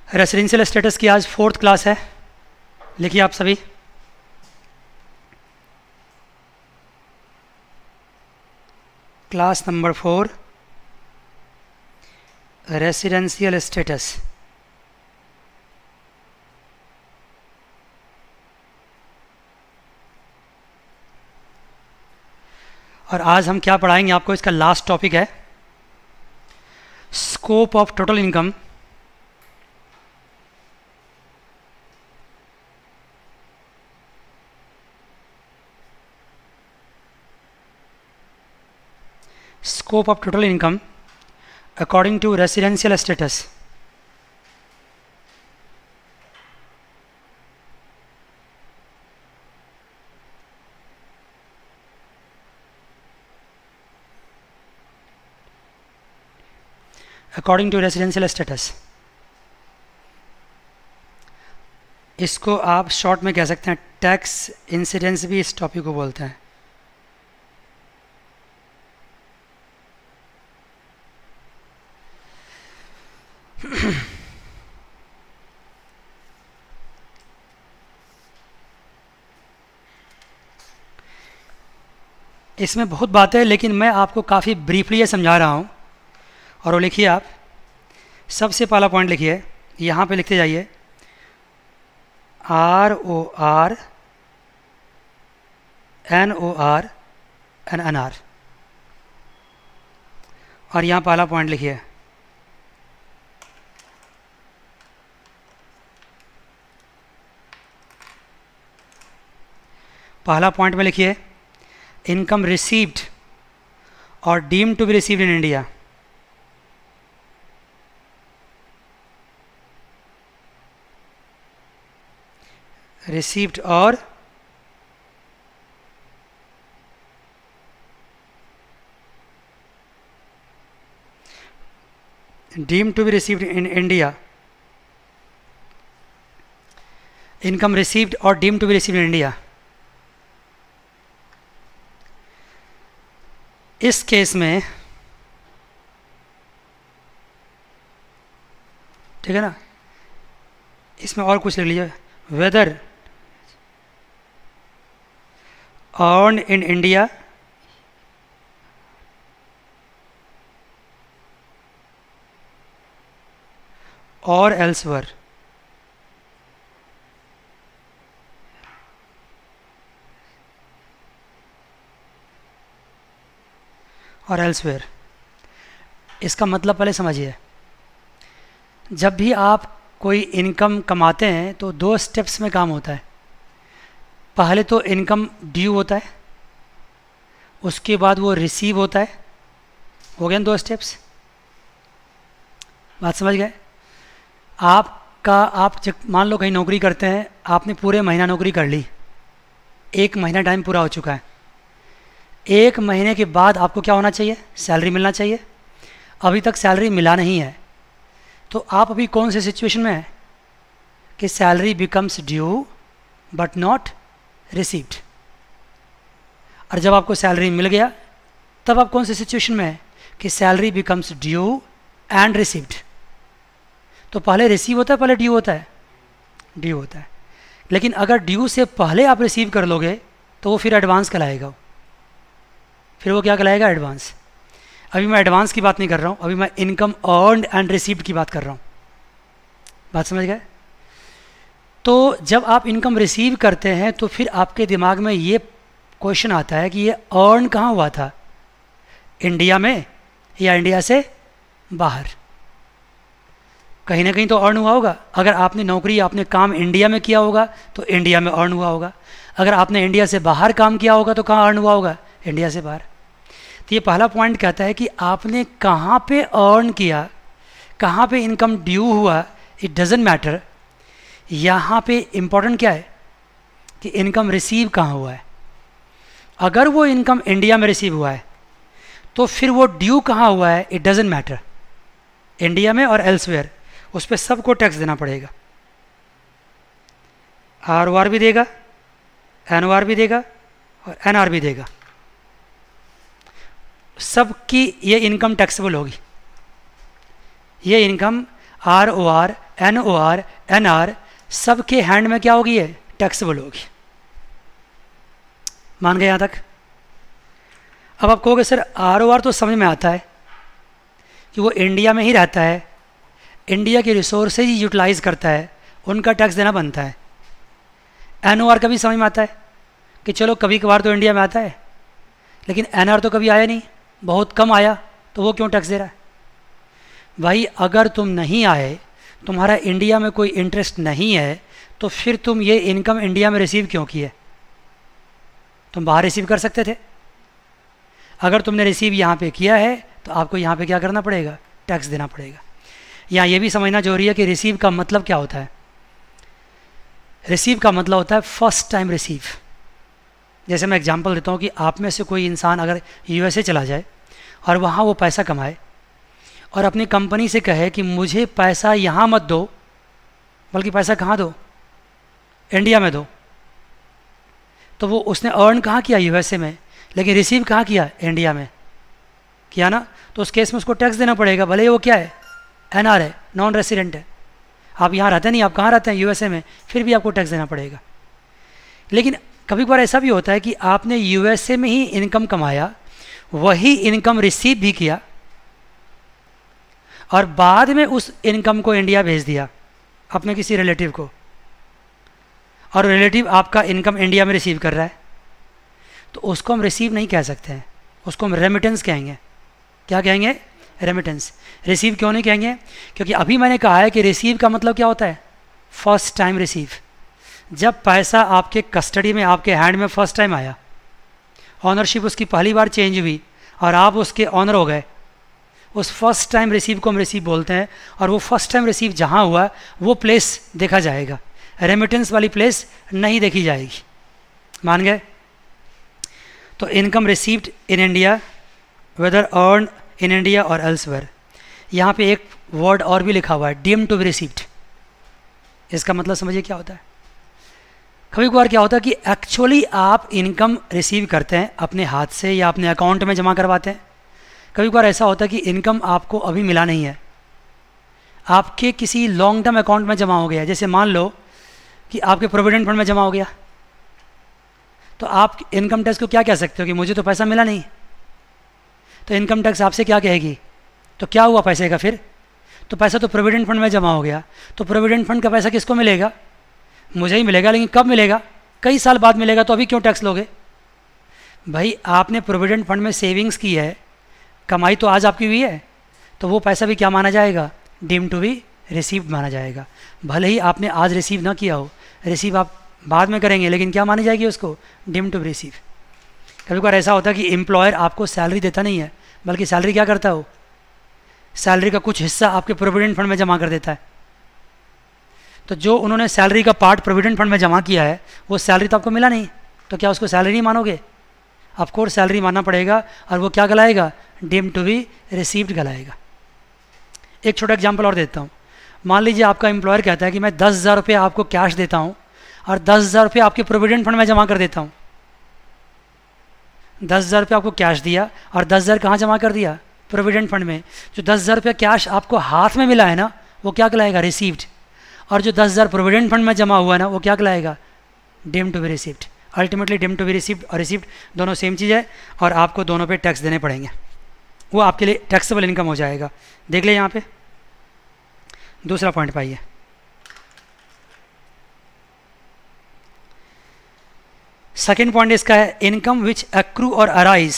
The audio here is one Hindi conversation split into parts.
रेसिडेंशियल स्टेटस की आज 4th क्लास है। लिखिए आप सभी। Class number 4 residential status. और आज हम क्या पढ़ाएंगे आपको, इसका लास्ट टॉपिक है scope of total income scope of total income according to residential status। According to residential status, इसको आप शॉर्ट में कह सकते हैं टैक्स इंसिडेंस भी इस टॉपिक को बोलते हैं। इसमें बहुत बातें हैं, लेकिन मैं आपको काफ़ी ब्रीफली ये समझा रहा हूँ। और वो लिखिए आप, सबसे पहला पॉइंट लिखिए, यहाँ पे लिखते जाइए ROR NOR NR। और यहाँ पहला पॉइंट लिखिए पहला पॉइंट में लिखिए इनकम रिसीव्ड और deemed to be received in India. Received और deemed to be received in India. Income received और deemed to be received in India. इस केस में ठीक है ना, इसमें और कुछ लिख लीजिए, वेदर अर्न इन इंडिया और एल्सवेयर। और एल्सवेयर, इसका मतलब पहले समझिए। जब भी आप कोई इनकम कमाते हैं तो 2 स्टेप्स में काम होता है। पहले तो इनकम ड्यू होता है, उसके बाद वो रिसीव होता है। हो गए 2 स्टेप्स, बात समझ गए। आप जब मान लो कहीं नौकरी करते हैं, आपने पूरे महीना नौकरी कर ली, 1 महीना टाइम पूरा हो चुका है। 1 महीने के बाद आपको क्या होना चाहिए, सैलरी मिलना चाहिए। अभी तक सैलरी मिला नहीं है, तो आप अभी कौन से सिचुएशन में हैं कि salary becomes due but not received. और जब आपको सैलरी मिल गया तब आप कौन से सिचुएशन में हैं कि salary becomes due and received. तो पहले रिसीव होता है, पहले ड्यू होता है? ड्यू होता है। लेकिन अगर ड्यू से पहले आप रिसीव कर लोगे तो वो फिर एडवांस कहलाएगा। फिर वो क्या कहलाएगा, एडवांस। अभी मैं एडवांस की बात नहीं कर रहा हूँ, अभी मैं इनकम अर्न्ड एंड रिसीव्ड की बात कर रहा हूँ। बात समझ गए। तो जब आप इनकम रिसीव करते हैं तो फिर आपके दिमाग में ये क्वेश्चन आता है कि ये अर्न कहाँ हुआ था, इंडिया में या इंडिया से बाहर। कहीं ना कहीं तो अर्न हुआ होगा। अगर आपने नौकरी, आपने काम इंडिया में किया होगा तो इंडिया में अर्न हुआ होगा। अगर आपने इंडिया से बाहर काम किया होगा तो कहाँ अर्न हुआ होगा, इंडिया से बाहर। तो ये पहला पॉइंट कहता है कि आपने कहाँ पे अर्न किया, कहाँ पे इनकम ड्यू हुआ, इट डजेंट मैटर। यहाँ पे इम्पोर्टेंट क्या है कि इनकम रिसीव कहाँ हुआ है। अगर वो इनकम इंडिया में रिसीव हुआ है तो फिर वो ड्यू कहाँ हुआ है, इट डजेंट मैटर। इंडिया में और एल्सवेयर, उस पर सबको टैक्स देना पड़ेगा। ROR भी देगा, NOR भी देगा और NR भी देगा। सबकी ये इनकम टैक्सेबल होगी। ये इनकम ROR NOR, NR सबके हैंड में क्या होगी? ये टैक्सेबल होगी। मान गए यहाँ तक? अब आप कहोगे सर ROR तो समझ में आता है कि वो इंडिया में ही रहता है, इंडिया के रिसोर्सेज ही यूटिलाइज करता है, उनका टैक्स देना बनता है। NOR का भी समझ में आता है कि चलो कभी कभार तो इंडिया में आता है, लेकिन NR तो कभी आया नहीं, बहुत कम आया, तो वो क्यों टैक्स दे रहा है? भाई अगर तुम नहीं आए, तुम्हारा इंडिया में कोई इंटरेस्ट नहीं है, तो फिर तुम ये इनकम इंडिया में रिसीव क्यों किए? तुम बाहर रिसीव कर सकते थे। अगर तुमने रिसीव यहाँ पे किया है तो आपको यहाँ पे क्या करना पड़ेगा? टैक्स देना पड़ेगा। यहाँ ये भी समझना जरूरी है कि रिसीव का मतलब क्या होता है। रिसीव का मतलब होता है फर्स्ट टाइम रिसीव। जैसे मैं एग्जांपल देता हूँ कि आप में से कोई इंसान अगर USA चला जाए और वहाँ वो पैसा कमाए और अपनी कंपनी से कहे कि मुझे पैसा यहाँ मत दो, बल्कि पैसा कहाँ दो? इंडिया में दो। तो वो उसने अर्न कहाँ किया? USA में, लेकिन रिसीव कहाँ किया? इंडिया में किया ना। तो उस केस में उसको टैक्स देना पड़ेगा, भले ही वो क्या है? NR है, नॉन रेसिडेंट है। आप यहाँ रहते नहीं, आप कहाँ रहते हैं? USA में, फिर भी आपको टैक्स देना पड़ेगा। लेकिन कभी कभार ऐसा भी होता है कि आपने USA में ही इनकम कमाया, वही इनकम रिसीव भी किया और बाद में उस इनकम को इंडिया भेज दिया अपने किसी रिलेटिव को, और रिलेटिव आपका इनकम इंडिया में रिसीव कर रहा है, तो उसको हम रिसीव नहीं कह सकते हैं, उसको हम रेमिटेंस कहेंगे। क्या कहेंगे? रेमिटेंस। रिसीव क्यों नहीं कहेंगे? क्योंकि अभी मैंने कहा है कि रिसीव का मतलब क्या होता है? First time receive. जब पैसा आपके कस्टडी में, आपके हैंड में फर्स्ट टाइम आया, ऑनरशिप उसकी पहली बार चेंज हुई और आप उसके ऑनर हो गए, उस फर्स्ट टाइम रिसीव को हम रिसीव बोलते हैं। और वो फर्स्ट टाइम रिसीव जहाँ हुआ वो प्लेस देखा जाएगा, रेमिटेंस वाली प्लेस नहीं देखी जाएगी। मान गए? तो income received in India whether earn in India और एल्सवेयर। यहाँ पे एक वर्ड और भी लिखा हुआ है, डीम टू बी रिसीव्ड। इसका मतलब समझिए क्या होता है। कभी कभार क्या होता है कि एक्चुअली आप इनकम रिसीव करते हैं अपने हाथ से या अपने अकाउंट में जमा करवाते हैं। कभी कभार ऐसा होता है कि इनकम आपको अभी मिला नहीं है, आपके किसी लॉन्ग टर्म अकाउंट में जमा हो गया है। जैसे मान लो कि आपके प्रोविडेंट फंड में जमा हो गया, तो आप इनकम टैक्स को क्या कह सकते हो कि मुझे तो पैसा मिला नहीं। तो इनकम टैक्स आपसे क्या कहेगी? तो क्या हुआ पैसे का फिर? तो पैसा तो प्रोविडेंट फंड में जमा हो गया, तो प्रोविडेंट फंड का पैसा किसको मिलेगा? मुझे ही मिलेगा। लेकिन कब मिलेगा? कई साल बाद मिलेगा, तो अभी क्यों टैक्स लोगे? भाई आपने प्रोविडेंट फंड में सेविंग्स की है, कमाई तो आज आपकी हुई है, तो वो पैसा भी क्या माना जाएगा? डीम टू बी रिसीव्ड माना जाएगा। भले ही आपने आज रिसीव ना किया हो, रिसीव आप बाद में करेंगे, लेकिन क्या मानी जाएगी उसको? Deem to be receive. कभी कभार ऐसा होता है कि एम्प्लॉयर आपको सैलरी देता नहीं है, बल्कि सैलरी क्या करता हो? सैलरी का कुछ हिस्सा आपके प्रोविडेंट फंड में जमा कर देता है। तो जो उन्होंने सैलरी का पार्ट प्रोविडेंट फंड में जमा किया है, वो सैलरी तो आपको मिला नहीं, तो क्या उसको सैलरी नहीं मानोगे? ऑफकोर्स सैलरी मानना पड़ेगा, और वो क्या गलाएगा? डीम टू बी रिसीव्ड गलाएगा। एक छोटा एग्जाम्पल और देता हूँ। मान लीजिए आपका एम्प्लॉयर कहता है कि मैं 10,000 रुपये आपको कैश देता हूँ और 10,000 रुपये आपके प्रोविडेंट फंड में जमा कर देता हूँ। 10,000 रुपये आपको कैश दिया और 10,000 कहाँ जमा कर दिया? प्रोविडेंट फंड में। जो 10,000 रुपये कैश आपको हाथ में मिला है ना, वो क्या कहलाएगा? रिसीव्ड। और जो 10,000 प्रोविडेंट फंड में जमा हुआ है ना, वो क्या कहलाएगा? Deem to be received. Ultimately deem to be received और रिसीव्ड दोनों सेम चीज़ है, और आपको दोनों पे टैक्स देने पड़ेंगे। वो आपके लिए टैक्सेबल इनकम हो जाएगा। देख ले यहाँ पे दूसरा पॉइंट पाइए। सेकेंड पॉइंट इसका है इनकम विच एक्रू और अराइज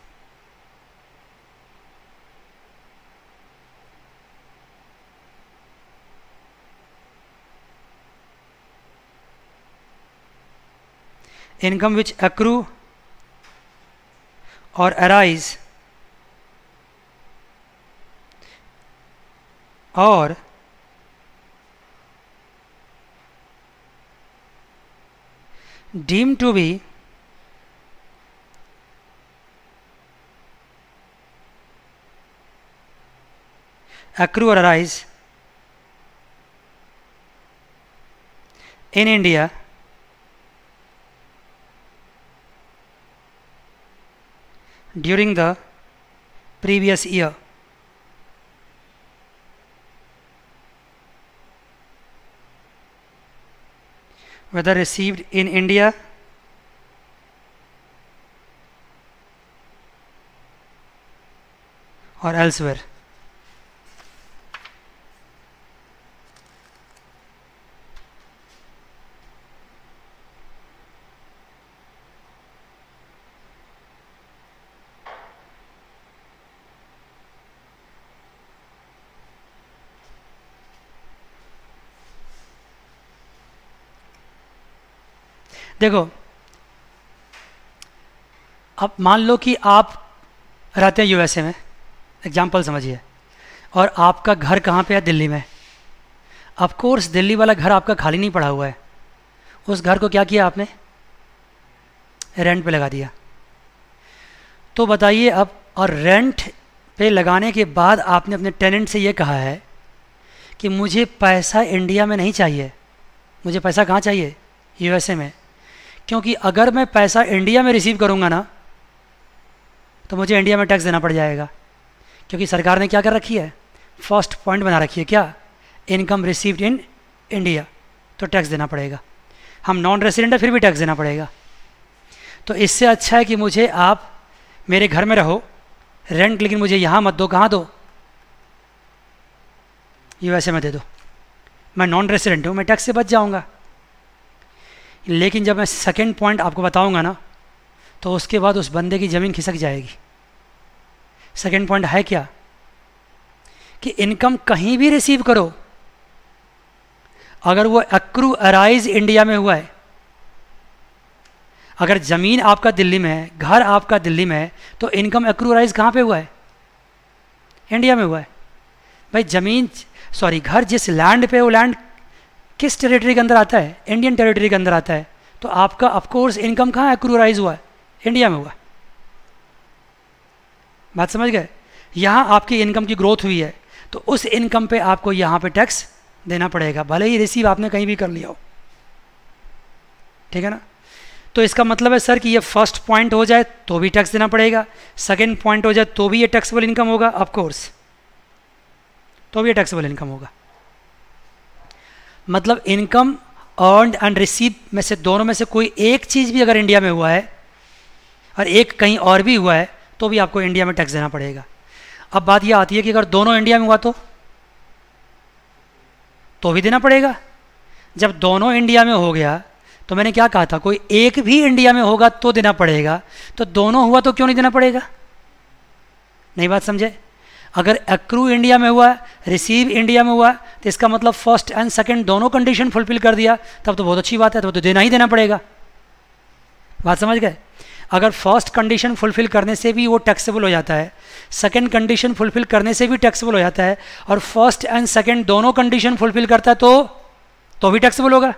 इनकम विच एक्रू और अराइज और deemed to be accrue or arise in India during the previous year. whether received in India or elsewhere. देखो, अब मान लो कि आप रहते हैं यूएसए में, एग्जाम्पल समझिए, और आपका घर कहाँ पे है? दिल्ली में। ऑफ कोर्स दिल्ली वाला घर आपका खाली नहीं पड़ा हुआ है, उस घर को क्या किया आपने? रेंट पे लगा दिया। तो बताइए अब, और रेंट पे लगाने के बाद आपने अपने टेनेंट से ये कहा है कि मुझे पैसा इंडिया में नहीं चाहिए, मुझे पैसा कहाँ चाहिए? यूएसए में। क्योंकि अगर मैं पैसा इंडिया में रिसीव करूँगा ना, तो मुझे इंडिया में टैक्स देना पड़ जाएगा। क्योंकि सरकार ने क्या कर रखी है? फर्स्ट पॉइंट बना रखी है, क्या? इनकम रिसीव्ड इन इंडिया, तो टैक्स देना पड़ेगा। हम नॉन रेसिडेंट है फिर भी टैक्स देना पड़ेगा। तो इससे अच्छा है कि मुझे आप मेरे घर में रहो, रेंट लेकिन मुझे यहाँ मत दो। कहाँ दो? यूएसए में दे दो। मैं नॉन रेसिडेंट हूँ, मैं टैक्स से बच जाऊँगा। लेकिन जब मैं सेकेंड पॉइंट आपको बताऊँगा ना, तो उसके बाद उस बंदे की ज़मीन खिसक जाएगी। सेकेंड पॉइंट है क्या? कि इनकम कहीं भी रिसीव करो, अगर वो एक्रू अराइज इंडिया में हुआ है, अगर ज़मीन आपका दिल्ली में है, घर आपका दिल्ली में है, तो इनकम एक्रू अराइज कहाँ पे हुआ है? इंडिया में हुआ है। भाई ज़मीन, सॉरी, घर जिस लैंड पे, वो लैंड किस टेरिटरी के अंदर आता है? इंडियन टेरिटरी के अंदर आता है। तो आपका ऑफकोर्स इनकम कहाँ एक्रू अराइज हुआ है? इंडिया में हुआ। बात समझ गए? यहाँ आपकी इनकम की ग्रोथ हुई है, तो उस इनकम पे आपको यहाँ पे टैक्स देना पड़ेगा, भले ही रिसीव आपने कहीं भी कर लिया हो। ठीक है ना? तो इसका मतलब है सर कि ये फर्स्ट पॉइंट हो जाए तो भी टैक्स देना पड़ेगा, सेकंड पॉइंट हो जाए तो भी ये टैक्सेबल इनकम होगा, ऑफ कोर्स, तो भी ये टैक्सेबल इनकम होगा। मतलब इनकम अर्न्ड एंड रिसीव में से, दोनों में से कोई एक चीज़ भी अगर इंडिया में हुआ है और एक कहीं और भी हुआ है, तो भी आपको इंडिया में टैक्स देना पड़ेगा। अब बात यह आती है कि अगर दोनों इंडिया में हुआ तो भी देना पड़ेगा। जब दोनों इंडिया में हो गया, तो मैंने क्या कहा था, कोई एक भी इंडिया में होगा तो देना पड़ेगा, तो दोनों हुआ तो क्यों नहीं देना पड़ेगा? नहीं बात समझे? अगर एक्रू इंडिया में हुआ, रिसीव इंडिया में हुआ, तो इसका मतलब फर्स्ट एंड सेकंड दोनों कंडीशन फुलफिल कर दिया, तब तो बहुत अच्छी बात है, तब तो देना ही देना पड़ेगा। बात समझ गए? अगर फर्स्ट कंडीशन फुलफिल करने से भी वो टैक्सेबल हो जाता है, सेकंड कंडीशन फुलफिल करने से भी टैक्सेबल हो जाता है, और फर्स्ट एंड सेकंड दोनों कंडीशन फुलफिल करता है तो भी टैक्सेबल होगा।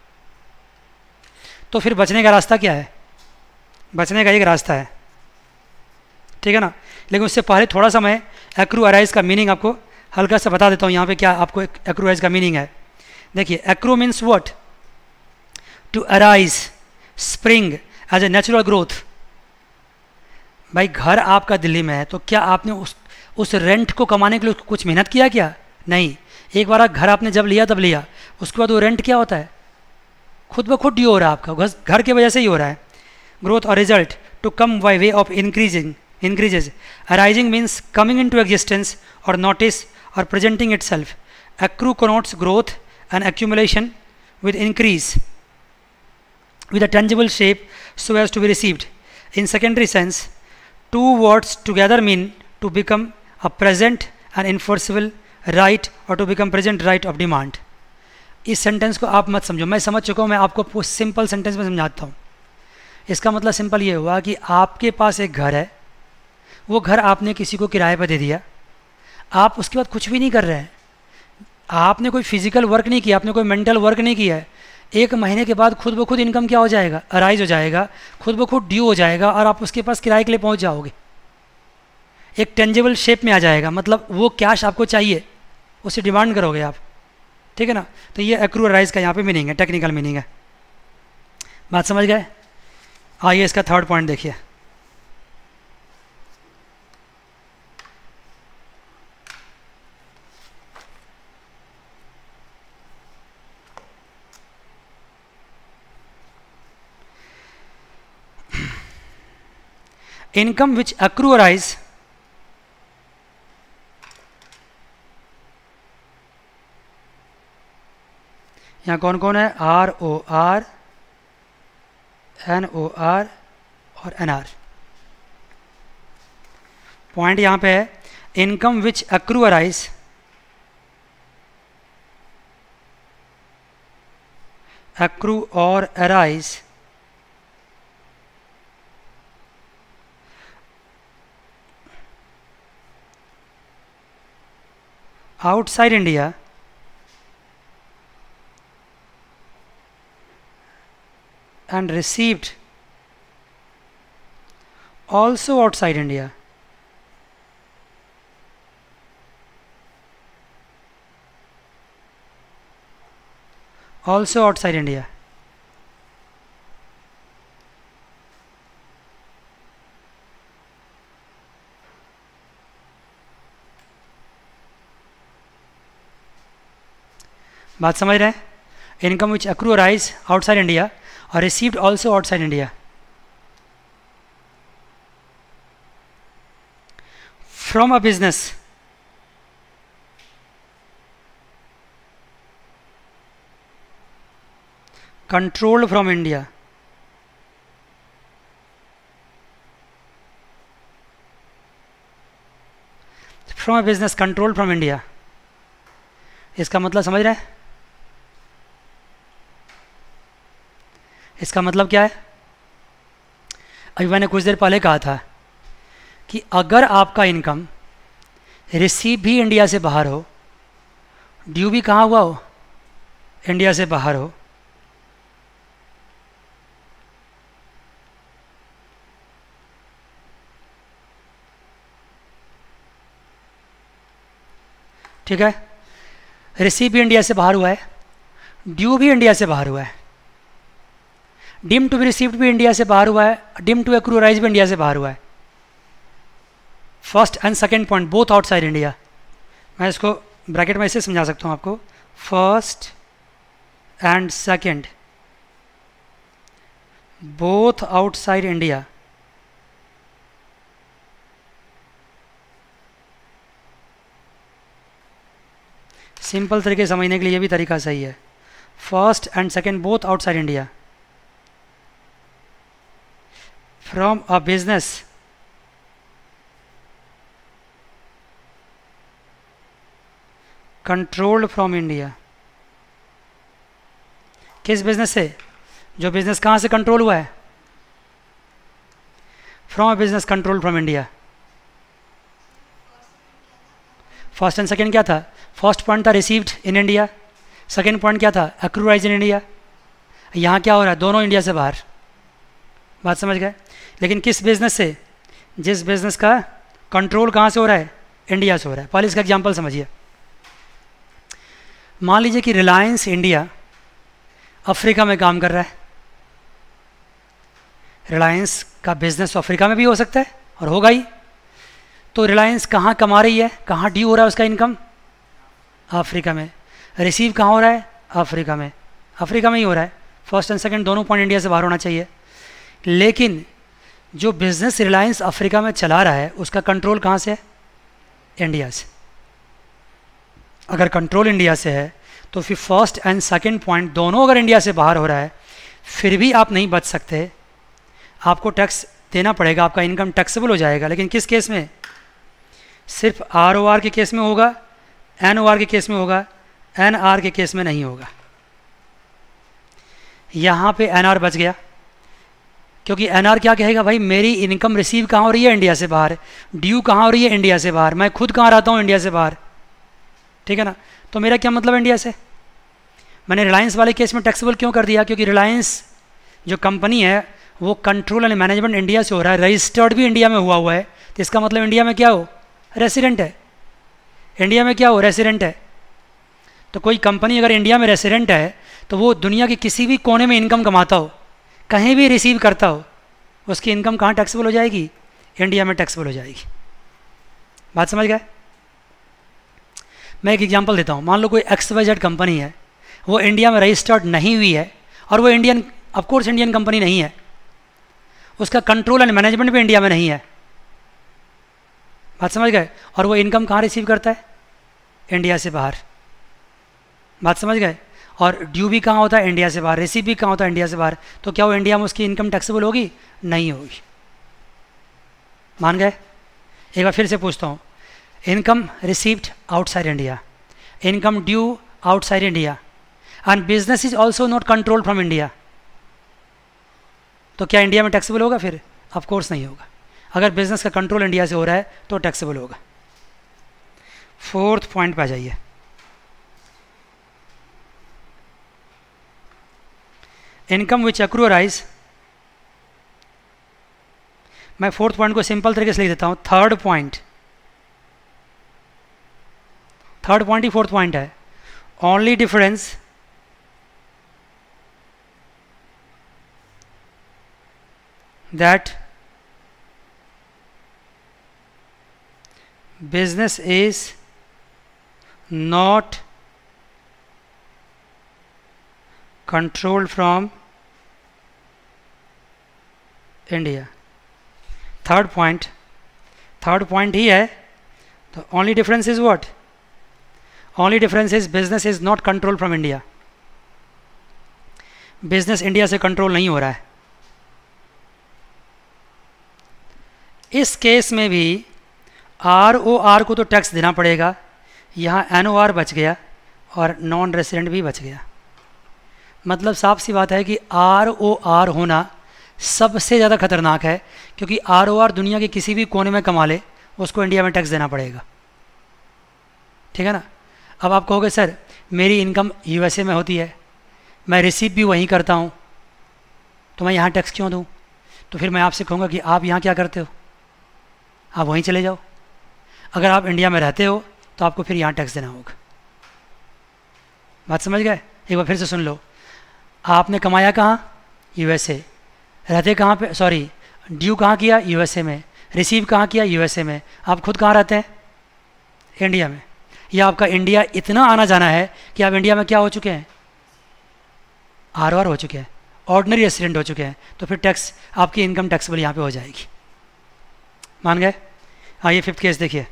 तो फिर बचने का रास्ता क्या है? बचने का एक रास्ता है, ठीक है ना? लेकिन उससे पहले थोड़ा सा मैं एक्रू अराइज का मीनिंग आपको हल्का सा बता देता हूँ। यहाँ पे क्या आपको एक्रू अराइज का मीनिंग है, देखिए। Accrue means what? To arise, spring as a natural growth. भाई घर आपका दिल्ली में है, तो क्या आपने उस रेंट को कमाने के लिए कुछ मेहनत किया क्या? नहीं। एक बार घर आपने जब लिया तब लिया, उसके बाद वो रेंट क्या होता है? खुद ब खुद ड्यू हो रहा है, आपका घर की वजह से ही हो रहा है। ग्रोथ और result to come by way of increases. Arising means coming into existence or notice or presenting itself. Accrue connotes growth and accumulation with increase, with a tangible shape so as to be received. In secondary sense, two words together mean to become a present and enforceable right or to become present right of demand. इस सेंटेंस को आप मत समझो, मैं समझ चुका हूँ, मैं आपको सिंपल सेंटेंस में समझाता हूँ। इसका मतलब सिंपल ये हुआ कि आपके पास एक घर है, वो घर आपने किसी को किराए पर दे दिया, आप उसके बाद कुछ भी नहीं कर रहे हैं, आपने कोई फिजिकल वर्क नहीं किया, आपने कोई मेंटल वर्क नहीं किया है। एक महीने के बाद खुद ब खुद इनकम क्या हो जाएगा? अराइज हो जाएगा, खुद ब खुद ड्यू हो जाएगा, और आप उसके पास किराए के लिए पहुंच जाओगे, एक टेंजेबल शेप में आ जाएगा। मतलब वो कैश आपको चाहिए, उसे डिमांड करोगे आप, ठीक है ना? तो ये एक्रू अराइज का यहाँ पे मीनिंग है, टेक्निकल मीनिंग है। बात समझ गए? आइए इसका थर्ड पॉइंट देखिए। इनकम विच अक्रू अराइज यहाँ कौन कौन है, R O R, N O R और एन आर। पॉइंट यहाँ पे है income which accrue arise accrue or arise outside India and received also outside India. Also outside India. बात समझ रहे हैं? Income which accrue arise outside India और received also outside India. From a business controlled from India, from a business controlled from India। इसका मतलब समझ रहे हैं? इसका मतलब क्या है? अभी मैंने कुछ देर पहले कहा था कि अगर आपका इनकम रिसीव भी इंडिया से बाहर हो, ड्यू भी कहाँ हुआ हो, इंडिया से बाहर हो, ठीक है, रिसीव भी इंडिया से बाहर हुआ है, ड्यू भी इंडिया से बाहर हुआ है, डिम टू बी रिसीव्ड भी इंडिया से बाहर हुआ है, डिम टू एक्रू अराइज भी इंडिया से बाहर हुआ है। First and second point both outside India. मैं इसको ब्रैकेट में ऐसे समझा सकता हूँ आपको, first and second both outside India. Simple तरीके से समझने के लिए ये भी तरीका सही है। First and second both outside India from a business controlled from India. किस बिजनेस से? जो बिजनेस कहाँ से कंट्रोल हुआ है? From a business control from India. First and second क्या था? फर्स्ट पॉइंट था received in India, second point क्या था? Accrue arise in India. यहाँ क्या हो रहा है? दोनों इंडिया से बाहर। बात समझ गए? लेकिन किस बिजनेस से? जिस बिजनेस का कंट्रोल कहाँ से हो रहा है? इंडिया से हो रहा है। पहले इसका एग्जांपल समझिए। मान लीजिए कि रिलायंस इंडिया अफ्रीका में काम कर रहा है। रिलायंस का बिजनेस अफ्रीका में भी हो सकता है और होगा ही। तो रिलायंस कहाँ कमा रही है? कहाँ ड्यू हो रहा है उसका इनकम? अफ्रीका में। रिसीव कहाँ हो रहा है? अफ्रीका में। अफ्रीका में ही हो रहा है। फर्स्ट एंड सेकंड दोनों पॉइंट इंडिया से बाहर होना चाहिए। लेकिन जो बिजनेस रिलायंस अफ्रीका में चला रहा है उसका कंट्रोल कहाँ से है? इंडिया से। अगर कंट्रोल इंडिया से है तो फिर फर्स्ट एंड सेकंड पॉइंट दोनों अगर इंडिया से बाहर हो रहा है फिर भी आप नहीं बच सकते, आपको टैक्स देना पड़ेगा, आपका इनकम टैक्सेबल हो जाएगा। लेकिन किस केस में? सिर्फ ROR के केस में होगा, NOR के केस में होगा, NR के केस में नहीं होगा। यहाँ पे NR बच गया क्योंकि NR क्या कहेगा? भाई मेरी इनकम रिसीव कहाँ हो रही है? इंडिया से बाहर। ड्यू कहाँ हो रही है? इंडिया से बाहर। मैं खुद कहाँ रहता हूँ? इंडिया से बाहर। ठीक है ना? तो मेरा क्या मतलब इंडिया से? मैंने रिलायंस वाले केस में टैक्सेबल क्यों कर दिया? क्योंकि रिलायंस जो कंपनी है वो कंट्रोल एंड मैनेजमेंट इंडिया से हो रहा है, रजिस्टर्ड भी इंडिया में हुआ है। तो इसका मतलब इंडिया में क्या हो? रेसिडेंट है। इंडिया में क्या हो? रेसिडेंट है। तो कोई कंपनी अगर इंडिया में रेसिडेंट है तो वो दुनिया के किसी भी कोने में इनकम कमाता हो, कहीं भी रिसीव करता हो, उसकी इनकम कहाँ टैक्सेबल हो जाएगी? इंडिया में टैक्सेबल हो जाएगी। बात समझ गए? मैं एक एग्जांपल देता हूँ। मान लो कोई XYZ कंपनी है, वो इंडिया में रजिस्टर्ड नहीं हुई है और वो इंडियन, ऑफकोर्स इंडियन कंपनी नहीं है, उसका कंट्रोल एंड मैनेजमेंट भी इंडिया में नहीं है। बात समझ गए? और वो इनकम कहाँ रिसीव करता है? इंडिया से बाहर। बात समझ गए? और ड्यू भी कहाँ होता है? इंडिया से बाहर। रिसीव भी कहाँ होता है? इंडिया से बाहर। तो क्या वो इंडिया में उसकी इनकम टैक्सेबल होगी? नहीं होगी। मान गए? एक बार फिर से पूछता हूँ, income received outside India, income due outside India, and business is also not control from India, तो क्या इंडिया में टैक्सेबल होगा? फिर ऑफ कोर्स नहीं होगा। अगर बिजनेस का कंट्रोल इंडिया से हो रहा है तो टैक्सेबल होगा। फोर्थ पॉइंट पे आ जाइए। इनकम विच एक्रू अराइज, मैं फोर्थ पॉइंट को सिंपल तरीके से लिख देता हूँ। थर्ड पॉइंट ही फोर्थ पॉइंट है। Only difference that business is not controlled from India। Third point ही है। तो only difference is what? Only difference is business is not control from India. Business India से कंट्रोल नहीं हो रहा है। इस केस में भी ROR को तो टैक्स देना पड़ेगा, यहाँ NOR बच गया और नॉन रेसिडेंट भी बच गया। मतलब साफ सी बात है कि ROR होना सबसे ज़्यादा खतरनाक है, क्योंकि ROR दुनिया के किसी भी कोने में कमा ले उसको इंडिया में टैक्स देना पड़ेगा। ठीक है ना? अब आप कहोगे सर मेरी इनकम USA में होती है, मैं रिसीव भी वहीं करता हूँ, तो मैं यहाँ टैक्स क्यों दूँ? तो फिर मैं आपसे कहूँगा कि आप यहाँ क्या करते हो? आप वहीं चले जाओ। अगर आप इंडिया में रहते हो तो आपको फिर यहाँ टैक्स देना होगा। बात समझ गए? एक बार फिर से सुन लो। आपने कमाया कहाँ? USA। रहते कहाँ पे? सॉरी, ड्यू कहाँ किया? USA में। रिसीव कहाँ किया? USA में। आप खुद कहाँ रहते हैं? इंडिया में। या आपका इंडिया इतना आना जाना है कि आप इंडिया में क्या हो चुके हैं? ROR हो चुके हैं, ऑर्डिनरी रेसिडेंट हो चुके हैं। तो फिर टैक्स, आपकी इनकम टैक्सेबल यहाँ पे हो जाएगी। मान गए? आइए फिफ्थ केस देखिए।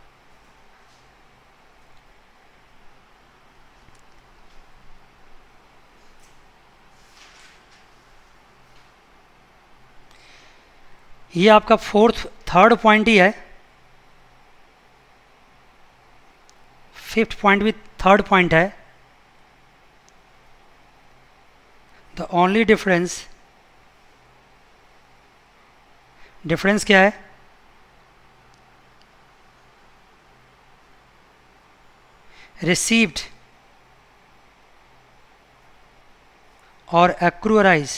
ये आपका थर्ड पॉइंट ही है। फिफ्थ पॉइंट भी थर्ड पॉइंट है। द ओनली डिफरेंस क्या है? रिसीव्ड और accrue arise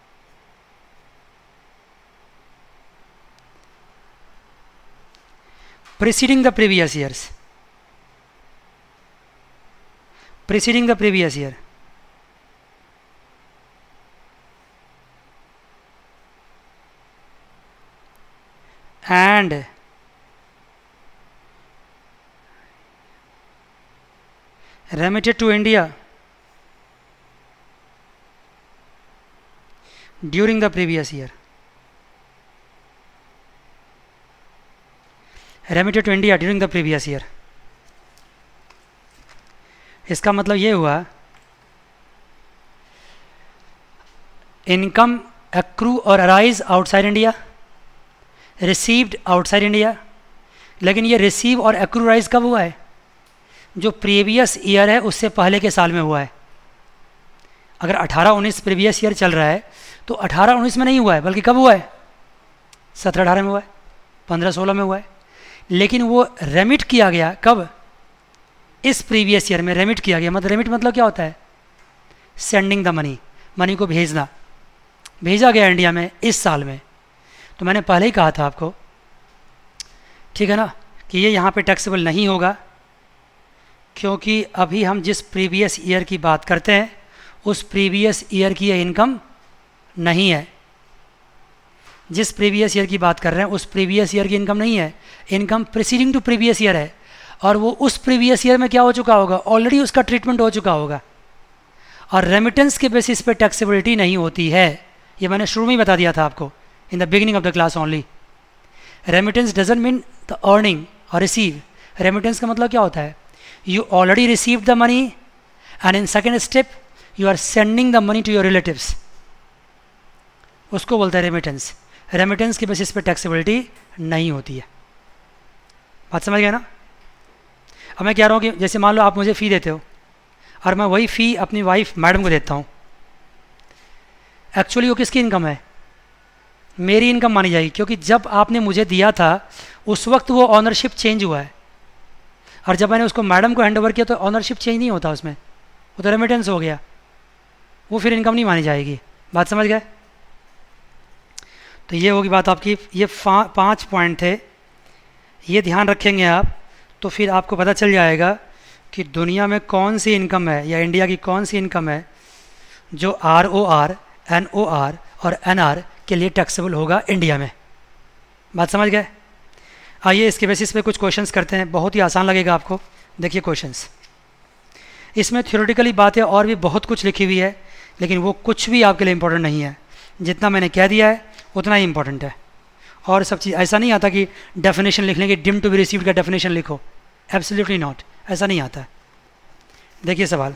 preceding the previous years, preceding the previous year, and remitted to India during the previous year, remitted to India during the previous year। इसका मतलब ये हुआ इनकम एक्रू और arise outside India, received outside India. लेकिन ये रिसीव और एक्रू अराइज कब हुआ है? जो प्रीवियस ईयर है उससे पहले के साल में हुआ है। अगर 18-19 प्रीवियस ईयर चल रहा है तो 18-19 में नहीं हुआ है, बल्कि कब हुआ है? 17-18 में हुआ है, 15-16 में हुआ है। लेकिन वो रेमिट किया गया कब? इस प्रीवियस ईयर में रेमिट किया गया। मतलब रेमिट मतलब क्या होता है? सेंडिंग द मनी, मनी को भेजना। भेजा गया इंडिया में इस साल में। तो मैंने पहले ही कहा था आपको, ठीक है ना, कि ये यहाँ पे टैक्सेबल नहीं होगा, क्योंकि अभी हम जिस प्रीवियस ईयर की बात करते हैं उस प्रीवियस ईयर की ये इनकम नहीं है। जिस प्रीवियस ईयर की बात कर रहे हैं उस प्रीवियस ईयर की इनकम नहीं है, income preceding to previous year है। और वो उस प्रीवियस ईयर में क्या हो चुका होगा? ऑलरेडी उसका ट्रीटमेंट हो चुका होगा। और रेमिटेंस के बेसिस पे टैक्सेबिलिटी नहीं होती है। ये मैंने शुरू में ही बता दिया था आपको in the beginning of the class only. Remittance doesn't mean the earning or receive. Remittance का मतलब क्या होता है? You already received the money and in second step you are sending the money to your relatives. उसको बोलता है रेमिटेंस. रेमिटेंस के बेसिस पे टैक्सेबिलिटी नहीं होती है. बात समझ गए ना? अब मैं कह रहा हूँ कि जैसे मान लो आप मुझे फ़ी देते हो और मैं वही फ़ी अपनी वाइफ मैडम को देता हूँ. एक्चुअली वो किसकी इनकम है? मेरी इनकम मानी जाएगी, क्योंकि जब आपने मुझे दिया था उस वक्त वो ऑनरशिप चेंज हुआ है, और जब मैंने उसको मैडम को हैंड ओवर किया तो ऑनरशिप चेंज नहीं होता उसमें, वो तो रेमिटेंस हो गया, वो फिर इनकम नहीं मानी जाएगी. बात समझ गए? तो ये होगी बात आपकी. ये 5 पॉइंट थे, ये ध्यान रखेंगे आप तो फिर आपको पता चल जाएगा कि दुनिया में कौन सी इनकम है या इंडिया की कौन सी इनकम है जो ROR, NOR और NR के लिए टैक्सेबल होगा इंडिया में. बात समझ गए? आइए इसके बेसिस पे कुछ क्वेश्चंस करते हैं, बहुत ही आसान लगेगा आपको. देखिए क्वेश्चंस, इसमें थ्योरेटिकली बातें और भी बहुत कुछ लिखी हुई है, लेकिन वो कुछ भी आपके लिए इम्पोर्टेंट नहीं है. जितना मैंने कह दिया है उतना ही इम्पोर्टेंट है. और सब चीज़ ऐसा नहीं आता कि डेफिनेशन लिख लेंगे, डिम टू बी रिसीव्ड का डेफिनेशन लिखो. एब्सोल्युटली नॉट, ऐसा नहीं आता है. देखिए सवाल,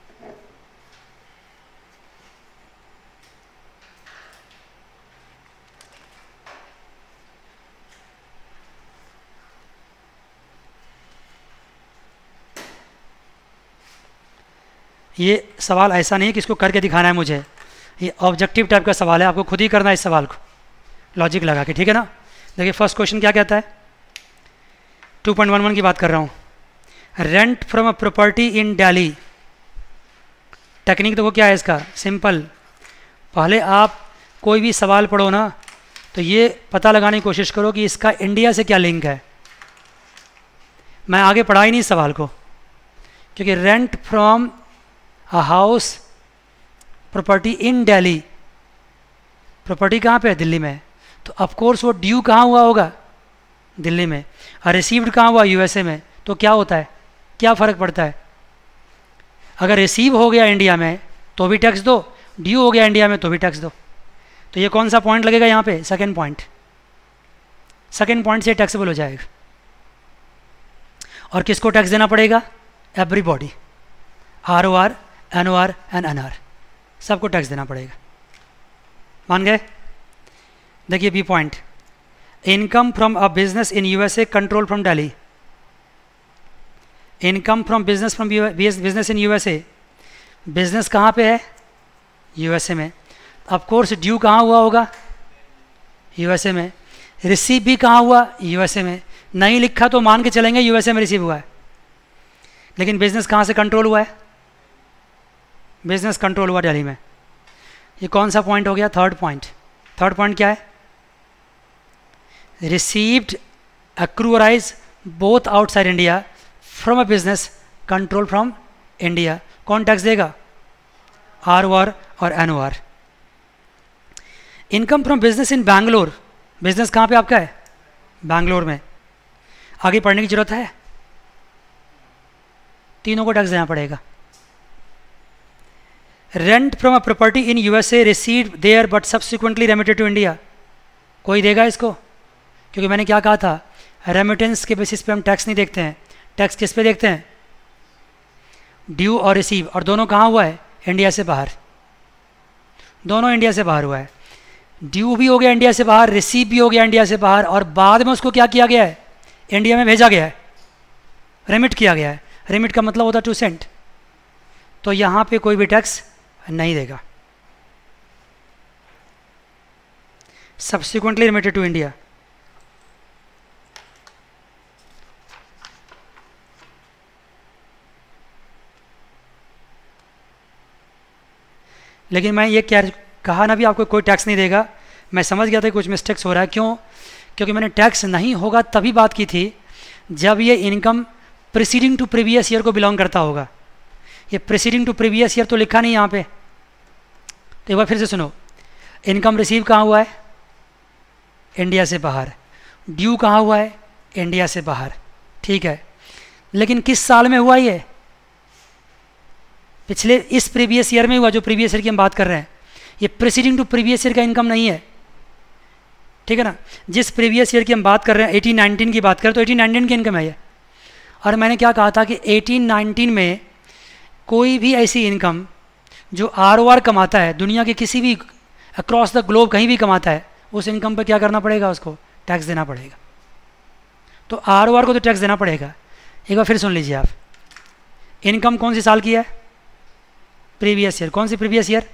ये सवाल ऐसा नहीं है कि इसको करके दिखाना है मुझे, ये ऑब्जेक्टिव टाइप का सवाल है, आपको खुद ही करना है इस सवाल को लॉजिक लगा के. ठीक है ना? देखिए फर्स्ट क्वेश्चन क्या कहता है, 2.11 की बात कर रहा हूँ. Rent from a property in Delhi. Technique देखो क्या है इसका, सिंपल. पहले आप कोई भी सवाल पढ़ो ना तो ये पता लगाने की कोशिश करो कि इसका इंडिया से क्या लिंक है. मैं आगे पढ़ा ही नहीं इस सवाल को, क्योंकि rent from a house property in Delhi, property कहाँ पे है? दिल्ली में. तो ऑफकोर्स वो ड्यू कहाँ हुआ होगा? दिल्ली में. और रिसीव्ड कहाँ हुआ? USA में. तो क्या होता है, क्या फ़र्क पड़ता है? अगर रिसीव हो गया इंडिया में तो भी टैक्स दो, ड्यू हो गया इंडिया में तो भी टैक्स दो. तो ये कौन सा पॉइंट लगेगा यहाँ पे? Second point. सेकेंड पॉइंट से टैक्सेबल हो जाएगा. और किसको टैक्स देना पड़ेगा? Everybody. ROR, NOR and NR सबको टैक्स देना पड़ेगा. मान गए? देखिए B point, income from a business in USA control from Delhi. Income from business in USA. Business कहाँ पे है? USA में. ऑफकोर्स ड्यू कहाँ हुआ होगा? USA में. रिसीव भी कहाँ हुआ? USA में. नहीं लिखा तो मान के चलेंगे USA में रिसीव हुआ है, लेकिन बिजनेस कहाँ से कंट्रोल हुआ है? बिजनेस कंट्रोल हुआ दिल्ली में. ये कौन सा पॉइंट हो गया? Third point. थर्ड पॉइंट क्या है? Received accrue arise both outside India from a business control from India. कौन टैक्स देगा? ROR और NOR. Income from business in Bangalore. Business कहाँ पे आपका है? बैंगलोर में. आगे पढ़ने की जरूरत है? तीनों को टैक्स देना पड़ेगा. Rent from a property in USA received there but subsequently remitted to India. कोई देगा इसको? क्योंकि मैंने क्या कहा था, रेमिटेंस के बेसिस पे हम टैक्स नहीं देखते हैं. टैक्स किस पे देखते हैं? ड्यू और रिसीव. और दोनों कहाँ हुआ है? इंडिया से बाहर. दोनों इंडिया से बाहर हुआ है. ड्यू भी हो गया इंडिया से बाहर, रिसीव भी हो गया इंडिया से बाहर, और बाद में उसको क्या किया गया है? इंडिया में भेजा गया है, रेमिट किया गया है. रेमिट का मतलब होता है टू सेंट. तो यहाँ पे कोई भी टैक्स नहीं देगा. Subsequently remitted to India. लेकिन मैं ये क्या कहा ना भी आपको कोई टैक्स नहीं देगा. मैं समझ गया था कुछ मिस्टेक्स हो रहा है. क्यों? क्योंकि मैंने टैक्स नहीं होगा तभी बात की थी जब ये income preceding to previous year को बिलोंग करता होगा. ये प्रीसीडिंग टू प्रीवियस ईयर तो लिखा नहीं यहाँ पे. तो एक बार फिर से सुनो, इनकम रिसीव कहाँ हुआ है? इंडिया से बाहर. ड्यू कहाँ हुआ है? इंडिया से बाहर. ठीक है, लेकिन किस साल में हुआ ये? पिछले इस प्रीवियस ईयर में हुआ, जो प्रीवियस ईयर की हम बात कर रहे हैं. ये प्रीसीडिंग टू प्रीवियस ईयर का इनकम नहीं है. ठीक है ना। जिस प्रीवियस ईयर की हम बात कर रहे हैं 18-19 की बात करें तो 18-19 की इनकम है ये। और मैंने क्या कहा था कि 18-19 में कोई भी ऐसी इनकम जो ROR कमाता है, दुनिया के किसी भी अक्रॉस द ग्लोब कहीं भी कमाता है, उस इनकम पर क्या करना पड़ेगा, उसको टैक्स देना पड़ेगा। तो ROR को तो टैक्स देना पड़ेगा। एक बार फिर सुन लीजिए आप, इनकम कौन सी साल की है, प्रीवियस ईयर। कौन सी प्रीवियस ईयर,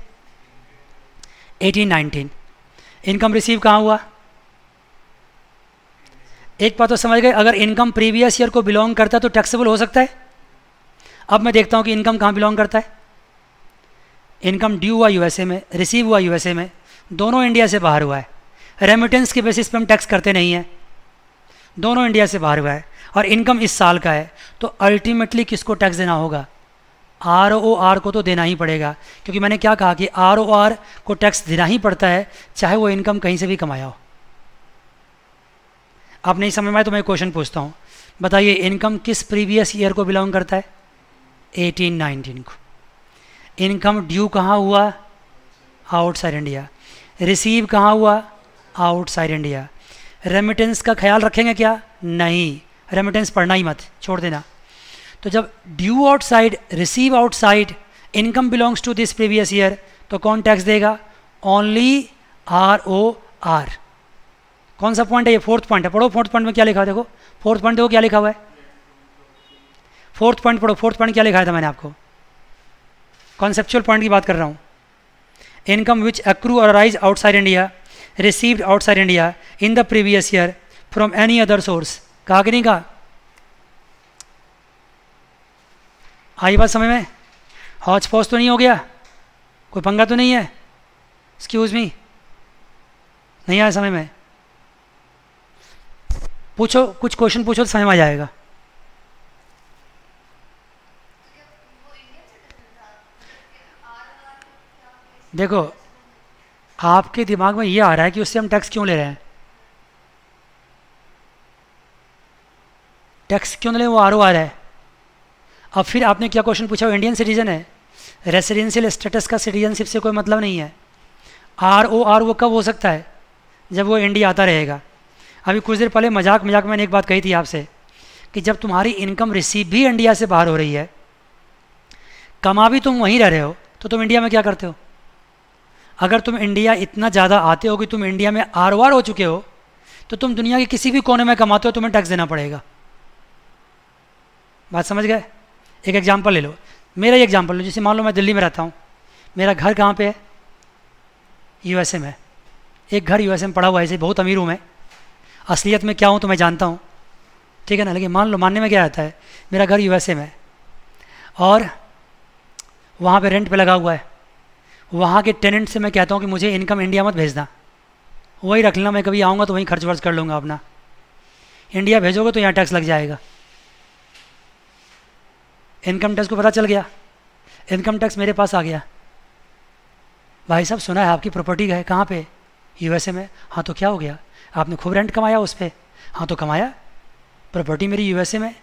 18-19। इनकम रिसीव कहाँ हुआ, एक बात तो समझ गए, अगर इनकम प्रीवियस ईयर को बिलोंग करता है तो टैक्सेबल हो सकता है। अब मैं देखता हूँ कि इनकम कहाँ बिलोंग करता है। इनकम ड्यू हुआ यूएसए में, रिसीव हुआ यूएसए में, दोनों इंडिया से बाहर हुआ है। रेमिटेंस के बेसिस पे हम टैक्स करते नहीं हैं, दोनों इंडिया से बाहर हुआ है, और इनकम इस साल का है, तो अल्टीमेटली किसको टैक्स देना होगा, ROR को तो देना ही पड़ेगा। क्योंकि मैंने क्या कहा कि ROR को टैक्स देना ही पड़ता है, चाहे वो इनकम कहीं से भी कमाया हो। आप नहीं समझ में आए तो मैं क्वेश्चन पूछता हूँ, बताइए इनकम किस प्रीवियस ईयर को बिलोंग करता है, 18-19 को। इनकम ड्यू कहाँ हुआ, आउटसाइड इंडिया। रिसीव कहाँ हुआ, आउटसाइड इंडिया। रेमिटेंस का ख्याल रखेंगे क्या, नहीं, रेमिटेंस पढ़ना ही मत, छोड़ देना। तो जब due outside, receive outside, income belongs to this previous year, तो कौन टैक्स देगा, ओनली ROR। कौन सा पॉइंट है ये, फोर्थ पॉइंट है। पढ़ो फोर्थ पॉइंट में क्या लिखा है, देखो फोर्थ पॉइंट देखो क्या लिखा हुआ है, फोर्थ पॉइंट पढ़ो। फोर्थ पॉइंट क्या लिखा था मैंने आपको, कॉन्सेप्चुअल पॉइंट की बात कर रहा हूँ। इनकम विच एक्रू और arise outside India, received outside India in the previous year from any other source. कहा कि नहीं कहा, आई बात समझ में, हौच पौच तो नहीं हो गया, कोई पंगा तो नहीं है, एक्सक्यूज मी, नहीं आया समझ में, पूछो कुछ क्वेश्चन पूछो तो समझ में आ जाएगा। देखो आपके दिमाग में ये आ रहा है कि उससे हम टैक्स क्यों ले रहे हैं, टैक्स क्यों ले रहे हैं, वो ROR है। अब फिर आपने क्या क्वेश्चन पूछा, वो इंडियन सिटीजन है, रेसिडेंशियल स्टेटस का सिटीजनशिप से कोई मतलब नहीं है। ROR वो कब हो सकता है, जब वो इंडिया आता रहेगा। अभी कुछ देर पहले मजाक में मैंने एक बात कही थी आपसे कि जब तुम्हारी इनकम रिसीव भी इंडिया से बाहर हो रही है, कमा भी तुम वहीं रह रहे हो, तो तुम इंडिया में क्या करते हो। अगर तुम इंडिया इतना ज़्यादा आते हो कि तुम इंडिया में ROR हो चुके हो, तो तुम दुनिया के किसी भी कोने में कमाते हो, तुम्हें टैक्स देना पड़ेगा। बात समझ गए। एक एग्जांपल ले लो, मेरा ही एग्जांपल लो, जैसे मान लो मैं दिल्ली में रहता हूँ, मेरा घर कहाँ पे है, USA में। एक घर USA में पड़ा हुआ है, ऐसे बहुत अमीर हूँ मैं, असलियत में क्या हूँ तो मैं जानता हूँ, ठीक है ना, लेकिन मान लो, मानने में क्या आता है, मेरा घर USA में है और वहाँ पे रेंट पे लगा हुआ है। वहाँ के टेनेंट से मैं कहता हूँ कि मुझे इनकम इंडिया मत भेजना, वही रख लेना, मैं कभी आऊँगा तो वहीं खर्च वर्च कर लूँगा अपना, इंडिया भेजोगे तो यहाँ टैक्स लग जाएगा। इनकम टैक्स को पता चल गया, इनकम टैक्स मेरे पास आ गया, भाई साहब सुना है आपकी प्रॉपर्टी है कहाँ पे, USA में। हाँ तो क्या हो गया, आपने खूब रेंट कमाया उस पर। हाँ तो कमाया, प्रॉपर्टी मेरी USA में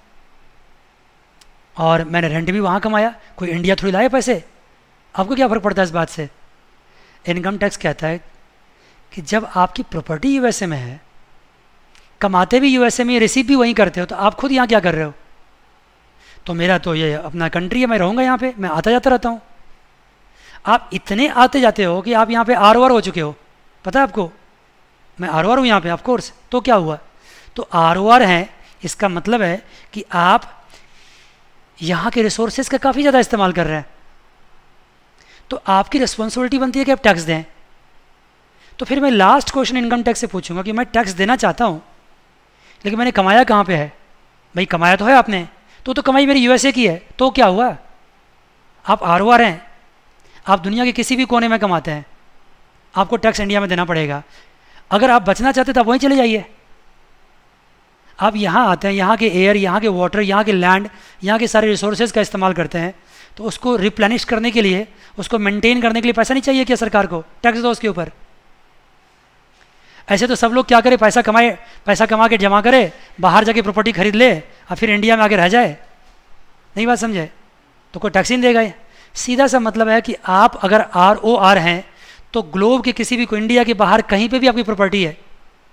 और मैंने रेंट भी वहाँ कमाया, कोई इंडिया थोड़ी लाए पैसे, आपको क्या फ़र्क पड़ता है इस बात से। इनकम टैक्स कहता है कि जब आपकी प्रॉपर्टी USA में है, कमाते भी USA में, रिसीव भी वहीं करते हो, तो आप खुद यहाँ क्या कर रहे हो। तो मेरा तो ये अपना कंट्री है, मैं रहूँगा यहाँ पे, मैं आता जाता रहता हूँ। आप इतने आते जाते हो कि आप यहाँ पे ROR हो चुके हो, पता है आपको, मैं ROR हूँ यहाँ पे, ऑफ कोर्स। तो क्या हुआ, तो ROR है, इसका मतलब है कि आप यहाँ के रिसोर्सेज का काफ़ी ज़्यादा इस्तेमाल कर रहे हैं, तो आपकी रिस्पॉन्सिबिलिटी बनती है कि आप टैक्स दें। तो फिर मैं लास्ट क्वेश्चन इनकम टैक्स से पूछूंगा कि मैं टैक्स देना चाहता हूँ, लेकिन मैंने कमाया कहाँ पे है। भाई कमाया तो है आपने, तो कमाई मेरी USA की है, तो क्या हुआ, आप ROR हैं, आप दुनिया के किसी भी कोने में कमाते हैं, आपको टैक्स इंडिया में देना पड़ेगा। अगर आप बचना चाहते तो आप वहीं चले जाइए। आप यहाँ आते हैं, यहाँ के एयर, यहाँ के वाटर, यहाँ के लैंड, यहाँ के सारे रिसोर्सेज का इस्तेमाल करते हैं, तो उसको रिप्लेनिश करने के लिए, उसको मेंटेन करने के लिए पैसा नहीं चाहिए क्या सरकार को, टैक्स दो उसके ऊपर। ऐसे तो सब लोग क्या करें, पैसा कमाए, पैसा कमा के जमा करे, बाहर जाके प्रॉपर्टी खरीद ले और फिर इंडिया में आके रह जाए, नहीं बात समझे, तो कोई टैक्स ही नहीं देगा। ये सीधा सा मतलब है कि आप अगर ROR हैं तो ग्लोब के किसी भी को, इंडिया के बाहर कहीं पे भी आपकी प्रॉपर्टी है,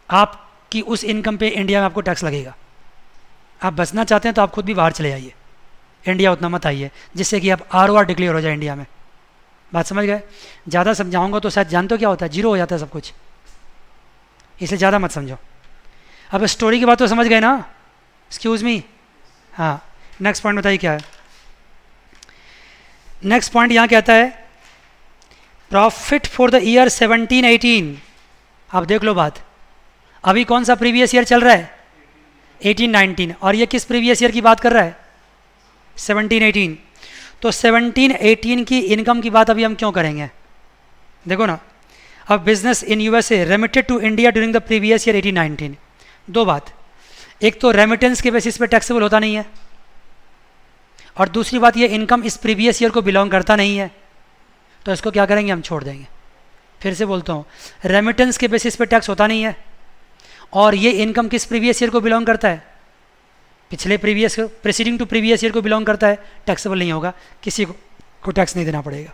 आपकी उस इनकम पे इंडिया में आपको टैक्स लगेगा। आप बचना चाहते हैं तो आप खुद भी बाहर चले आइए, इंडिया उतना मत आइए, जिससे कि आप ROR डिक्लेयर हो जाए इंडिया में। बात समझ गए? ज़्यादा समझाऊंगा तो शायद जानते हो क्या होता है, जीरो हो जाता है सब कुछ, इसलिए ज़्यादा मत समझो। अब स्टोरी की बात तो समझ गए ना? Excuse me. हाँ, नेक्स्ट पॉइंट बताइए क्या है। नेक्स्ट पॉइंट यहाँ कहता है प्रॉफिट फॉर द ईयर 17-18। आप देख लो बात, अभी कौन सा प्रीवियस ईयर चल रहा है? 18-19, और ये किस प्रीवियस ईयर की बात कर रहा है? 17-18। तो 17-18 की इनकम की बात अभी हम क्यों करेंगे? देखो ना, अब business in USA remitted to India during the previous year 18-19। दो बात, एक तो रेमिटेंस के बेसिस पे टैक्सेबल होता नहीं है, और दूसरी बात ये इनकम इस प्रीवियस ईयर को बिलोंग करता नहीं है, तो इसको क्या करेंगे? हम छोड़ देंगे। फिर से बोलता हूँ, रेमिटेंस के बेसिस पे टैक्स होता नहीं है, और ये इनकम किस प्रीवियस ईयर को बिलोंग करता है? पिछले प्रीसीडिंग टू प्रीवियस ईयर को बिलोंग करता है, टैक्सेबल नहीं होगा, किसी को टैक्स नहीं देना पड़ेगा।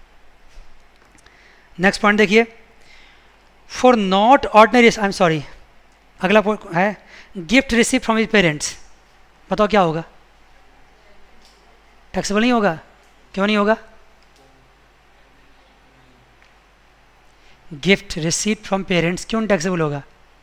नेक्स्ट पॉइंट देखिए, for not ordinary, I am sorry, अगला पॉइंट है gift receive from his parents. बताओ क्या होगा? टैक्सेबल नहीं होगा। क्यों नहीं होगा? गिफ्ट रिसीव फ्रॉम पेरेंट्स क्यों टैक्सेबल होगा?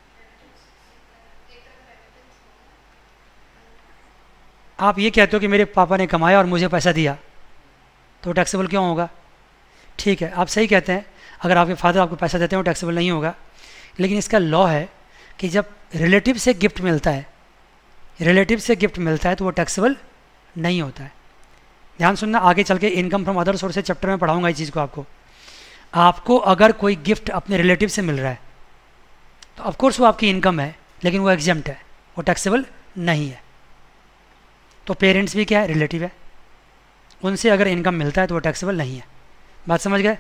आप ये कहते हो कि मेरे पापा ने कमाया और मुझे पैसा दिया, तो टैक्सेबल क्यों होगा? ठीक है, आप सही कहते हैं, अगर आपके फादर आपको पैसा देते हैं वो टैक्सेबल नहीं होगा, लेकिन इसका लॉ है कि जब रिलेटिव से गिफ्ट मिलता है, रिलेटिव से गिफ्ट मिलता है तो वो टैक्सेबल नहीं होता है। ध्यान सुनना, आगे चल के income from other sources chapter में पढ़ाऊंगा इस चीज़ को आपको अगर कोई गिफ्ट अपने रिलेटिव से मिल रहा है तो ऑफकोर्स वो आपकी इनकम है, लेकिन वो एग्जेम्प्ट है, वो टैक्सेबल नहीं है। तो पेरेंट्स भी क्या है? रिलेटिव है, उनसे अगर इनकम मिलता है तो वो टैक्सेबल नहीं है। बात समझ गए?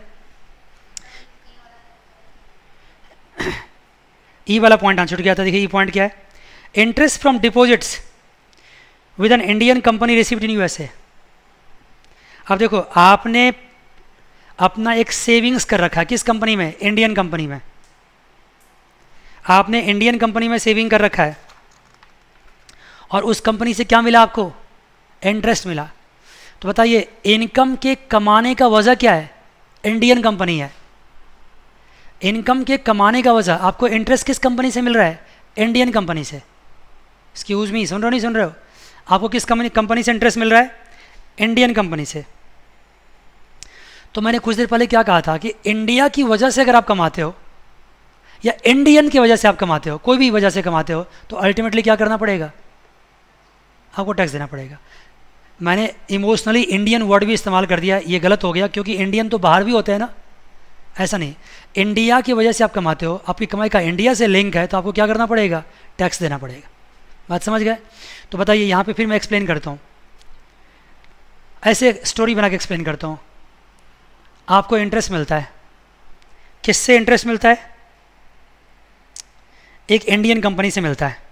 ई वाला पॉइंट आंसर गया था। देखिए ई पॉइंट क्या है, interest from deposits with an Indian company received in USA। अब देखो, आपने अपना एक सेविंग्स कर रखा है किस कंपनी में? इंडियन कंपनी में। आपने इंडियन कंपनी में सेविंग कर रखा है, और उस कंपनी से क्या मिला आपको? इंटरेस्ट मिला। तो बताइए, इनकम के कमाने का वजह क्या है? इंडियन कंपनी है। इनकम के कमाने का वजह आपको इंटरेस्ट किस कंपनी से मिल रहा है? इंडियन कंपनी से। एक्सक्यूज मी, सुन रहे हो नहीं सुन रहे हो? आपको किस कंपनी से इंटरेस्ट मिल रहा है? इंडियन कंपनी से। तो मैंने कुछ देर पहले क्या कहा था कि इंडिया की वजह से अगर आप कमाते हो या इंडियन की वजह से आप कमाते हो, कोई भी वजह से कमाते हो, तो अल्टीमेटली क्या करना पड़ेगा? आपको टैक्स देना पड़ेगा। मैंने इमोशनली इंडियन वर्ड भी इस्तेमाल कर दिया, ये गलत हो गया, क्योंकि इंडियन तो बाहर भी होते हैं ना, ऐसा नहीं। इंडिया की वजह से आप कमाते हो, आपकी कमाई का इंडिया से लिंक है, तो आपको क्या करना पड़ेगा? टैक्स देना पड़ेगा। बात समझ गए? तो बताइए, यहाँ पे फिर मैं एक्सप्लेन करता हूँ, ऐसे स्टोरी बना के एक्सप्लेन करता हूँ। आपको इंटरेस्ट मिलता है, किससे इंटरेस्ट मिलता है? एक इंडियन कंपनी से मिलता है,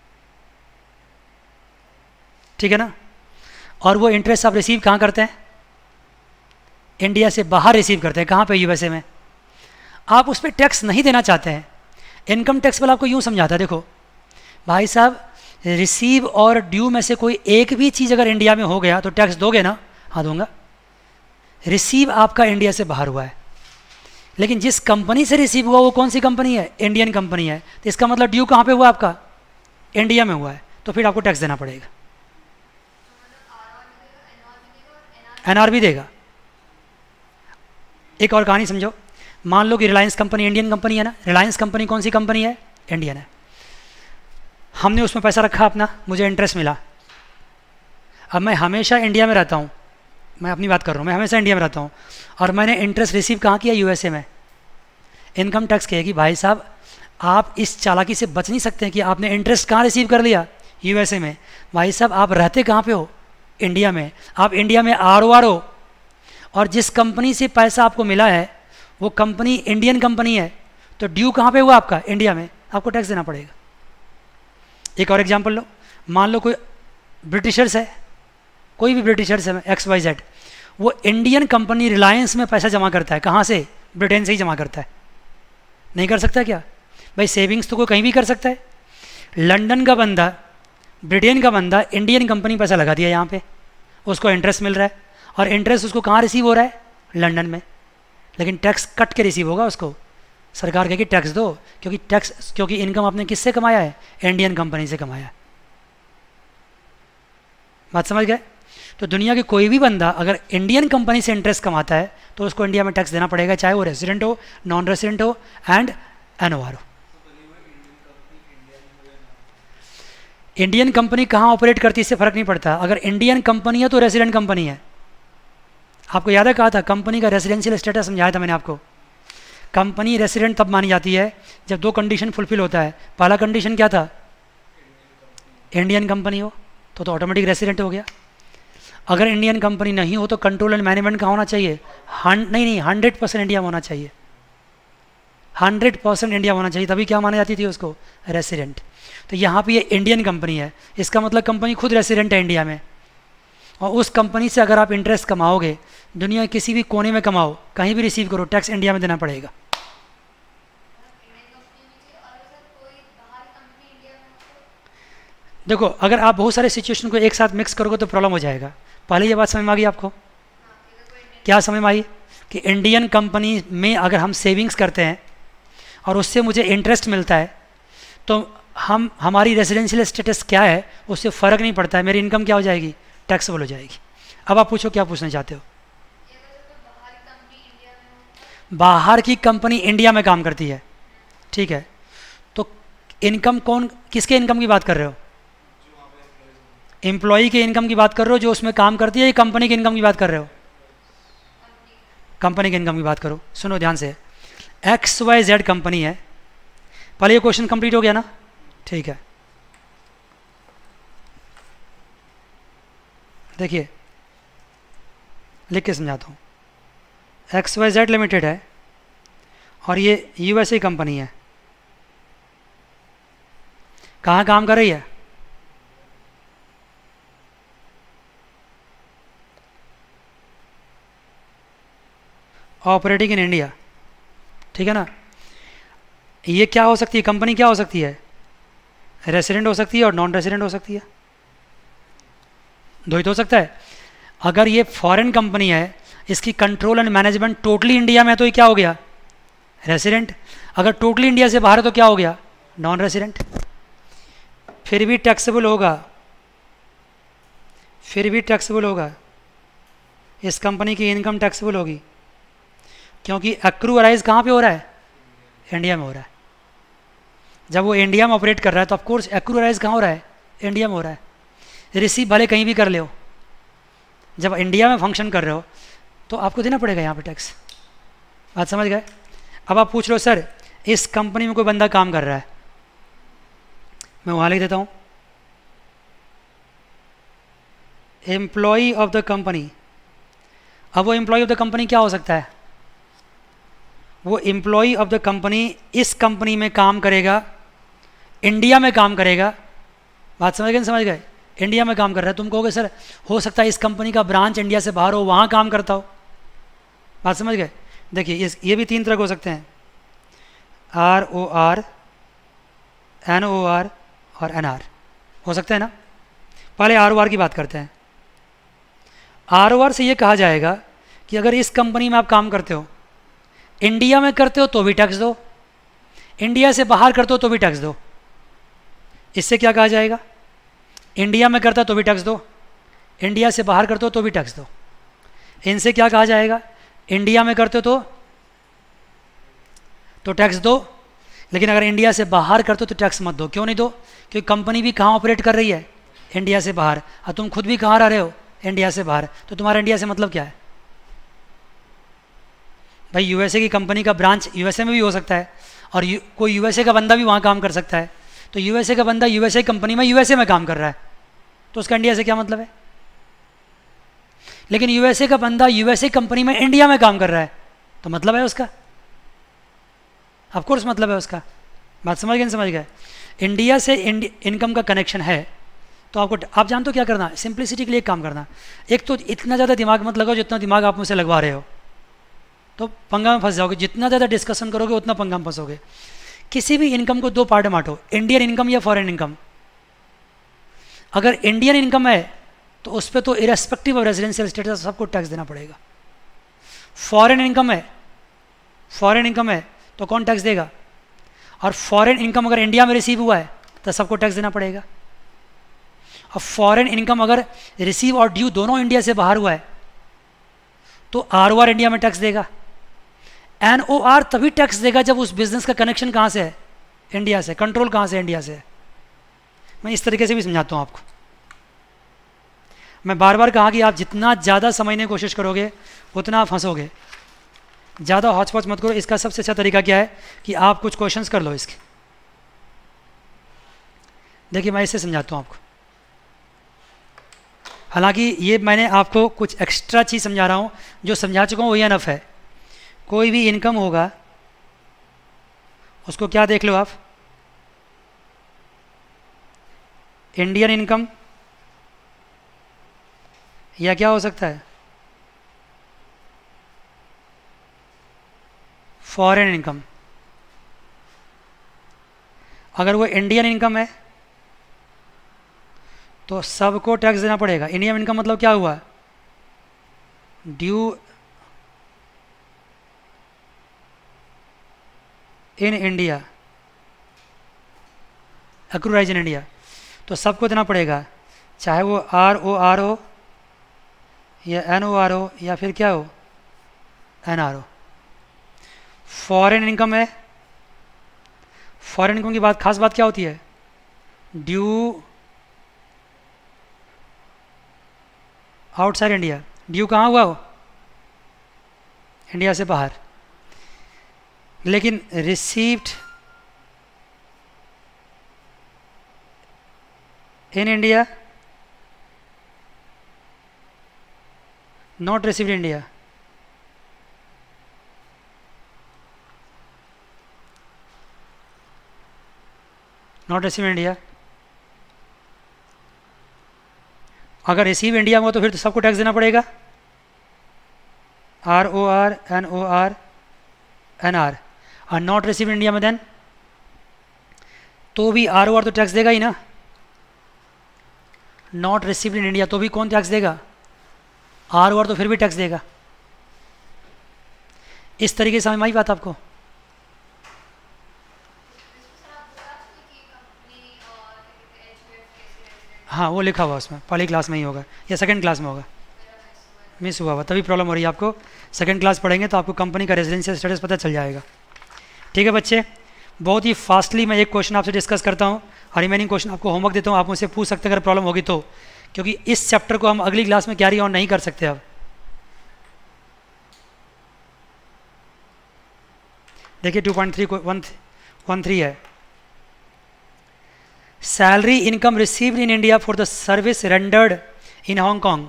ठीक है ना? और वो इंटरेस्ट आप रिसीव कहाँ करते हैं? इंडिया से बाहर रिसीव करते हैं। कहाँ पे? USA में। आप उस पर टैक्स नहीं देना चाहते हैं। इनकम टैक्स वाला आपको यूँ समझाता है, देखो भाई साहब, रिसीव और ड्यू में से कोई एक भी चीज़ अगर इंडिया में हो गया तो टैक्स दोगे ना? हाँ दूंगा। रिसीव आपका इंडिया से बाहर हुआ है, लेकिन जिस कंपनी से रिसीव हुआ वो कौन सी कंपनी है? इंडियन कंपनी है। तो इसका मतलब ड्यू कहाँ पे हुआ आपका? इंडिया में हुआ है, तो फिर आपको टैक्स देना पड़ेगा। NR भी देगा। एक और कहानी समझो, मान लो कि रिलायंस कंपनी इंडियन कंपनी है ना, रिलायंस कंपनी कौन सी कंपनी है? इंडियन है। हमने उसमें पैसा रखा अपना, मुझे इंटरेस्ट मिला। अब मैं हमेशा इंडिया में रहता हूँ, मैं अपनी बात कर रहा हूँ, मैं हमेशा इंडिया में रहता हूँ, और मैंने इंटरेस्ट रिसीव कहाँ किया? USA में। इनकम टैक्स कहेगी भाई साहब आप इस चालाकी से बच नहीं सकते हैं कि आपने इंटरेस्ट कहाँ रिसीव कर लिया? USA में। भाई साहब आप रहते कहाँ पे हो? इंडिया में। आप इंडिया में ROR हो, और जिस कंपनी से पैसा आपको मिला है वो कंपनी इंडियन कंपनी है, तो ड्यू कहाँ पे हुआ आपका? इंडिया में। आपको टैक्स देना पड़ेगा। एक और एग्जांपल लो, मान लो कोई ब्रिटिशर्स है, कोई भी ब्रिटिशर्स है XYZ, वो इंडियन कंपनी रिलायंस में पैसा जमा करता है। कहाँ से? ब्रिटेन से ही जमा करता है। नहीं कर सकता क्या? भाई सेविंग्स तो कोई कहीं भी कर सकता है। लंदन का बंदा, ब्रिटेन का बंदा इंडियन कंपनी पैसा लगा दिया यहाँ पे, उसको इंटरेस्ट मिल रहा है, और इंटरेस्ट उसको कहाँ रिसीव हो रहा है? लंदन में। लेकिन टैक्स कट के रिसीव होगा उसको। सरकार कहेगी टैक्स दो, क्योंकि इनकम आपने किससे कमाया है? इंडियन कंपनी से कमाया है। बात समझ गए? तो दुनिया के कोई भी बंदा अगर इंडियन कंपनी से इंटरेस्ट कमाता है तो उसको इंडिया में टैक्स देना पड़ेगा, चाहे वो रेसिडेंट हो, नॉन रेसिडेंट हो एंड एनओआर हो। इंडियन कंपनी कहाँ ऑपरेट करती है इससे फ़र्क नहीं पड़ता। अगर इंडियन कंपनी है तो रेसिडेंट कंपनी है। आपको याद है, कहा था कंपनी का रेसिडेंशियल स्टेटस समझाया था मैंने आपको। कंपनी रेसिडेंट तब मानी जाती है जब दो कंडीशन फुलफिल होता है। पहला कंडीशन क्या था? इंडियन कंपनी हो तो ऑटोमेटिक रेसिडेंट हो गया। अगर इंडियन कंपनी नहीं हो तो कंट्रोल एंड मैनेजमेंट कहाँ होना चाहिए? नहीं 100% इंडिया में होना चाहिए। 100% इंडिया में होना चाहिए, तभी क्या मानी जाती थी उसको? रेसिडेंट। तो यहाँ पे ये इंडियन कंपनी है, इसका मतलब कंपनी खुद रेसिडेंट है इंडिया में, और उस कंपनी से अगर आप इंटरेस्ट कमाओगे, दुनिया के किसी भी कोने में कमाओ, कहीं भी रिसीव करो, टैक्स इंडिया में देना पड़ेगा। देखो, अगर आप बहुत सारे सिचुएशन को एक साथ मिक्स करोगे तो प्रॉब्लम हो जाएगा। पहले ये बात समझ में आ गई आपको? क्या समझ में आई? कि इंडियन कंपनी में अगर हम सेविंग्स करते हैं और उससे मुझे इंटरेस्ट मिलता है तो हमारी रेजिडेंशियल स्टेटस क्या है उससे फ़र्क नहीं पड़ता है, मेरी इनकम क्या हो जाएगी? टैक्सेबल हो जाएगी। अब आप पूछो क्या पूछना चाहते हो? बाहर की कंपनी इंडिया में काम करती है, ठीक है, तो इनकम किसके इनकम की बात कर रहे हो? एम्प्लॉई के इनकम की बात कर रहे हो जो उसमें काम करती है, या कंपनी की इनकम की बात कर रहे हो? कंपनी की इनकम की बात करो। सुनो ध्यान से, XYZ कंपनी है। पहले ये क्वेश्चन कंप्लीट हो गया ना? ठीक है, देखिए लिख के समझाता हूँ। XYZ लिमिटेड है और ये USA कंपनी है। कहाँ काम कर रही है? ऑपरेटिंग इन इंडिया, ठीक है ना? ये क्या हो सकती है? कंपनी क्या हो सकती है? रेसिडेंट हो सकती है और नॉन रेसिडेंट हो सकती है, दो ही तो हो सकता है। अगर ये फॉरेन कंपनी है, इसकी control and management totally India में है, तो ये क्या हो गया? रेसिडेंट। अगर टोटली इंडिया से बाहर है तो क्या हो गया? Non resident. फिर भी टैक्सेबल होगा, फिर भी टैक्सेबल होगा। इस कंपनी की इनकम टैक्सेबल होगी, क्योंकि एक्रूअराइज कहाँ पे हो रहा है? इंडिया में हो रहा है। जब वो इंडिया में ऑपरेट कर रहा है तो ऑफकोर्स एक्रूअराइज कहाँ हो रहा है? इंडिया में हो रहा है। रिसीव भले कहीं भी कर ले हो, जब इंडिया में फंक्शन कर रहे हो तो आपको देना पड़ेगा यहाँ पे टैक्स। बात समझ गए? अब आप पूछ लो सर इस कंपनी में कोई बंदा काम कर रहा है, मैं वहाँ लिख देता हूँ एम्प्लॉई ऑफ द कंपनी। अब वो एम्प्लॉई ऑफ द कंपनी क्या हो सकता है? वो एम्प्लॉई ऑफ द कंपनी इस कंपनी में काम करेगा, इंडिया में काम करेगा। बात समझ गए? नहीं समझ गए? इंडिया में काम कर रहा है। तुम कहोगे सर हो सकता है इस कंपनी का ब्रांच इंडिया से बाहर हो, वहाँ काम करता हो। बात समझ गए? देखिए ये भी तीन तरह के हो सकते हैं, ROR, NOR और NR हो सकते हैं ना। पहले ROR की बात करते हैं। ROR से ये कहा जाएगा कि अगर इस कंपनी में आप काम करते हो, इंडिया में करते हो तो भी टैक्स दो, इंडिया से बाहर करते हो तो भी टैक्स दो। इससे क्या कहा जाएगा? इंडिया में करता तो भी टैक्स दो, इंडिया से बाहर करते हो तो भी टैक्स दो। इनसे क्या कहा जाएगा? इंडिया में करते हो तो टैक्स दो, लेकिन अगर इंडिया से बाहर करते हो तो टैक्स मत दो। क्यों नहीं दो? क्योंकि कंपनी भी कहाँ ऑपरेट कर रही है? इंडिया से बाहर, और तुम खुद भी कहाँ रह रहे हो? इंडिया से बाहर। तो तुम्हारा इंडिया से मतलब क्या है भाई? यूएसए की कंपनी का ब्रांच यूएसए में भी हो सकता है, और कोई यूएसए का बंदा भी वहाँ काम कर सकता है। तो यूएसए का बंदा यूएसए कंपनी में यूएसए में काम कर रहा है, तो उसका इंडिया से क्या मतलब है? लेकिन यूएसए का बंदा यूएसए कंपनी में इंडिया में काम कर रहा है, तो मतलब है उसका, ऑफ कोर्स मतलब है उसका। बात समझ गए? नहीं समझ गए? इंडिया से इनकम का कनेक्शन है, तो आप जानते हो क्या करना है? सिंप्लिसिटी के लिए एक काम करना। एक तो इतना ज़्यादा दिमाग मत लगाओ जितना दिमाग आप मुझसे लगवा रहे हो, तो पंगा में फंस जाओगे। जितना ज़्यादा डिस्कशन करोगे उतना पंगा में फंसोगे। किसी भी इनकम को दो पार्ट में बांटो, इंडियन इनकम या फॉरेन इनकम। अगर इंडियन इनकम है तो उस पर तो इरेस्पेक्टिव ऑफ रेजिडेंशियल स्टेटस सबको टैक्स देना पड़ेगा। फॉरेन इनकम है तो कौन टैक्स देगा? और फॉरेन इनकम अगर इंडिया में रिसीव हुआ है तो सबको टैक्स देना पड़ेगा। और फॉरेन इनकम अगर रिसीव और ड्यू दोनों इंडिया से बाहर हुआ है तो ROR इंडिया में टैक्स देगा। NOR तभी टैक्स देगा जब उस बिजनेस का कनेक्शन कहाँ से है? इंडिया से। कंट्रोल कहाँ से? इंडिया से। मैं इस तरीके से भी समझाता हूँ आपको। मैं बार बार कहा कि आप जितना ज़्यादा समझने की कोशिश करोगे उतना आप फंसोगे। ज़्यादा हौच-पौच मत करो। इसका सबसे अच्छा तरीका क्या है कि आप कुछ क्वेश्चंस कर लो इसके। देखिए मैं इसे समझाता हूँ आपको। हालांकि ये मैंने आपको कुछ एक्स्ट्रा चीज़ समझा रहा हूँ, जो समझा चुका हूँ वही अनफ है। कोई भी इनकम होगा उसको क्या देख लो आप, इंडियन इनकम या क्या हो सकता है, फॉरेन इनकम। अगर वो इंडियन इनकम है तो सबको टैक्स देना पड़ेगा। इंडियन इनकम मतलब क्या हुआ? Due in India, accrue arise in India, तो सबको देना पड़ेगा, चाहे वो ROR हो या NOR हो या फिर क्या हो, NR हो। फॉरेन इनकम है, फॉरेन इनकम की खास बात क्या होती है? Due outside India. ड्यू कहाँ हुआ हो? इंडिया से बाहर। लेकिन received in India, not received India. Not receive India. अगर रिसीव इंडिया में हो तो फिर तो सबको टैक्स देना पड़ेगा, ROR NOR NR। और नॉट रिसीव इंडिया में देन तो भी ROR तो टैक्स देगा ही ना। नॉट रिसीव्ड इन इंडिया तो भी कौन टैक्स देगा? ROR तो फिर भी टैक्स देगा। इस तरीके से समझ में आई बात आपको? हाँ वो लिखा हुआ उसमें, पहली क्लास में ही होगा या सेकंड क्लास में होगा, मिस हुआ तभी प्रॉब्लम हो रही है आपको। सेकंड क्लास पढ़ेंगे तो आपको कंपनी का रेजिडेंशियल स्टेटस पता चल जाएगा। ठीक है बच्चे, बहुत ही फास्टली मैं एक क्वेश्चन आपसे डिस्कस करता हूँ और रिमेनिंग क्वेश्चन आपको होमवर्क देता हूँ, आप मुझसे पूछ सकते हैं अगर प्रॉब्लम होगी तो, क्योंकि इस चैप्टर को हम अगली क्लास में कैरी ऑन नहीं कर सकते। अब देखिए 2.313 है, salary income received in India for the service rendered in Hong Kong.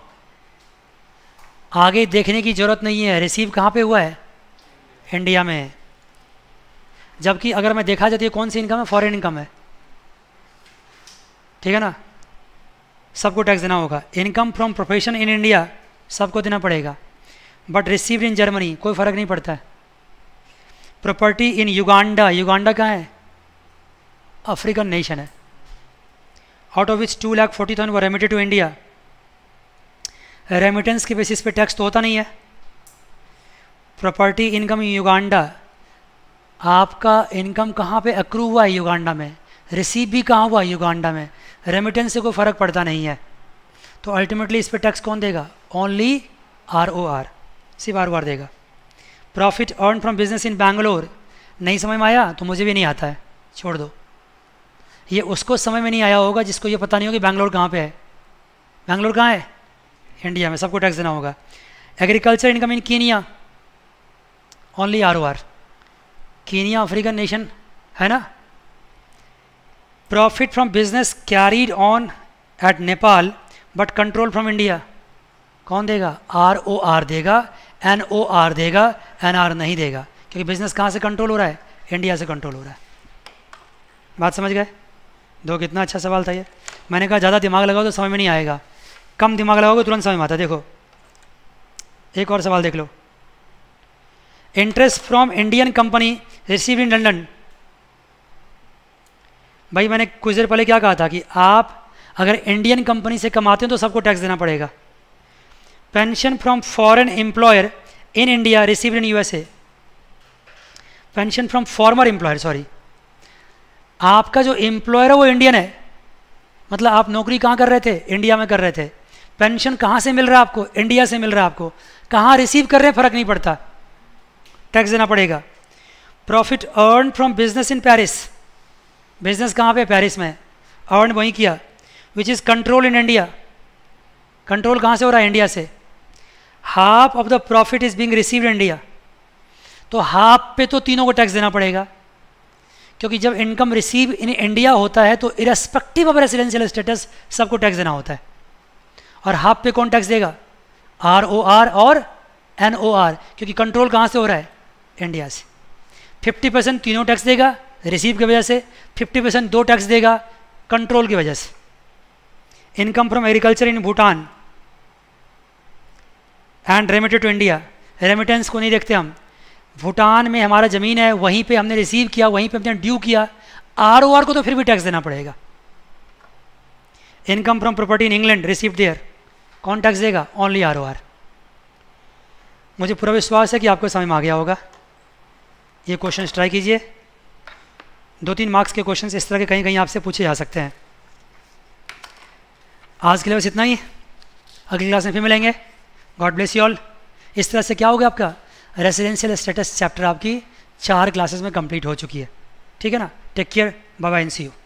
आगे देखने की जरूरत नहीं है, रिसीव कहाँ पे हुआ है? इंडिया में। जबकि अगर मैं देखा जाती है कौन सी इनकम है? फॉरेन इनकम है। ठीक है ना, सबको टैक्स देना होगा। Income from profession in India सबको देना पड़ेगा, बट रिसीव्ड इन जर्मनी कोई फ़र्क नहीं पड़ता है। प्रॉपर्टी इन युगांडा, युगांडा कहाँ है? अफ्रीकन नेशन है। आउट ऑफ विच 2,40,000 वो रेमिटेड टू इंडिया। रेमिटेंस के बेसिस पे टैक्स तो होता नहीं है। प्रॉपर्टी इनकम इन युगांडा, आपका इनकम कहाँ पे अक्रू हुआ है? युगांडा में। रिसीव भी कहाँ हुआ? युगांडा में। रेमिटेंस से कोई फ़र्क पड़ता नहीं है, तो अल्टीमेटली इस पर टैक्स कौन देगा? ओनली ROR, सिर्फ ROR देगा। Profit earn from business in Bangalore, नहीं समझ में आया तो मुझे भी नहीं आता है, छोड़ दो। ये उसको समझ में नहीं आया होगा जिसको ये पता नहीं होगा कि बैंगलोर कहाँ पे है। बैंगलोर कहाँ है? इंडिया में, सबको टैक्स देना होगा। Agriculture income in Kenya, only ROR। Kenya African nation है ना। Profit from business carried on at Nepal but control from India, कौन देगा? ROR देगा, NOR देगा, NR नहीं देगा, क्योंकि बिजनेस कहाँ से कंट्रोल हो रहा है? इंडिया से कंट्रोल हो रहा है। बात समझ गए? दो कितना अच्छा सवाल था ये। मैंने कहा ज़्यादा दिमाग लगाओ तो समझ में नहीं आएगा, कम दिमाग लगाओगे तुरंत समझ में आता है। देखो एक और सवाल देख लो। Interest from Indian company receive in London, भाई मैंने कुछ देर पहले क्या कहा था कि आप अगर इंडियन कंपनी से कमाते हैं तो सबको टैक्स देना पड़ेगा। Pension from foreign employer in India received in USA, pension from former employer, sorry, आपका जो एम्प्लॉयर है वो इंडियन है, मतलब आप नौकरी कहाँ कर रहे थे, इंडिया में कर रहे थे, पेंशन कहाँ से मिल रहा है आपको, इंडिया से मिल रहा है आपको, कहाँ रिसीव कर रहे हैं फर्क नहीं पड़ता, टैक्स देना पड़ेगा। Profit earn from business in Paris, business कहाँ पे, पेरिस में, अर्न वहीं किया, which is control in India, control कहाँ से हो रहा है, इंडिया से। Half of the profit is being received India, तो हाफ पे तो तीनों को टैक्स देना पड़ेगा, क्योंकि जब इनकम रिसीव इन इंडिया होता है तो इरेस्पेक्टिव ऑफ रेसिडेंशियल स्टेटस सबको टैक्स देना होता है। और हाफ पे कौन टैक्स देगा, ROR और NOR, क्योंकि कंट्रोल कहाँ से हो रहा है, इंडिया से। 50% तीनों टैक्स देगा रिसीव की वजह से, 50% दो टैक्स देगा कंट्रोल की वजह से। Income from agriculture in Bhutan and remitted to India, remittance को नहीं देखते हम, भूटान में हमारा ज़मीन है, वहीं पे हमने रिसीव किया, वहीं पे हमने ड्यू किया, ROR को तो फिर भी टैक्स देना पड़ेगा। Income from property in England received there, कौन टैक्स देगा, ओनली ROR। मुझे पूरा विश्वास है कि आपको समझ में आ गया होगा। ये क्वेश्चन ट्राई कीजिए, 2-3 मार्क्स के क्वेश्चन इस तरह के कहीं कहीं आपसे पूछे जा सकते हैं। आज के लिए बस इतना ही, अगली क्लास में फिर मिलेंगे। God bless you all. इस तरह से क्या हो गया, आपका रेसिडेंशियल स्टेटस चैप्टर आपकी 4 क्लासेस में कंप्लीट हो चुकी है। ठीक है ना, take care, bye bye and see you.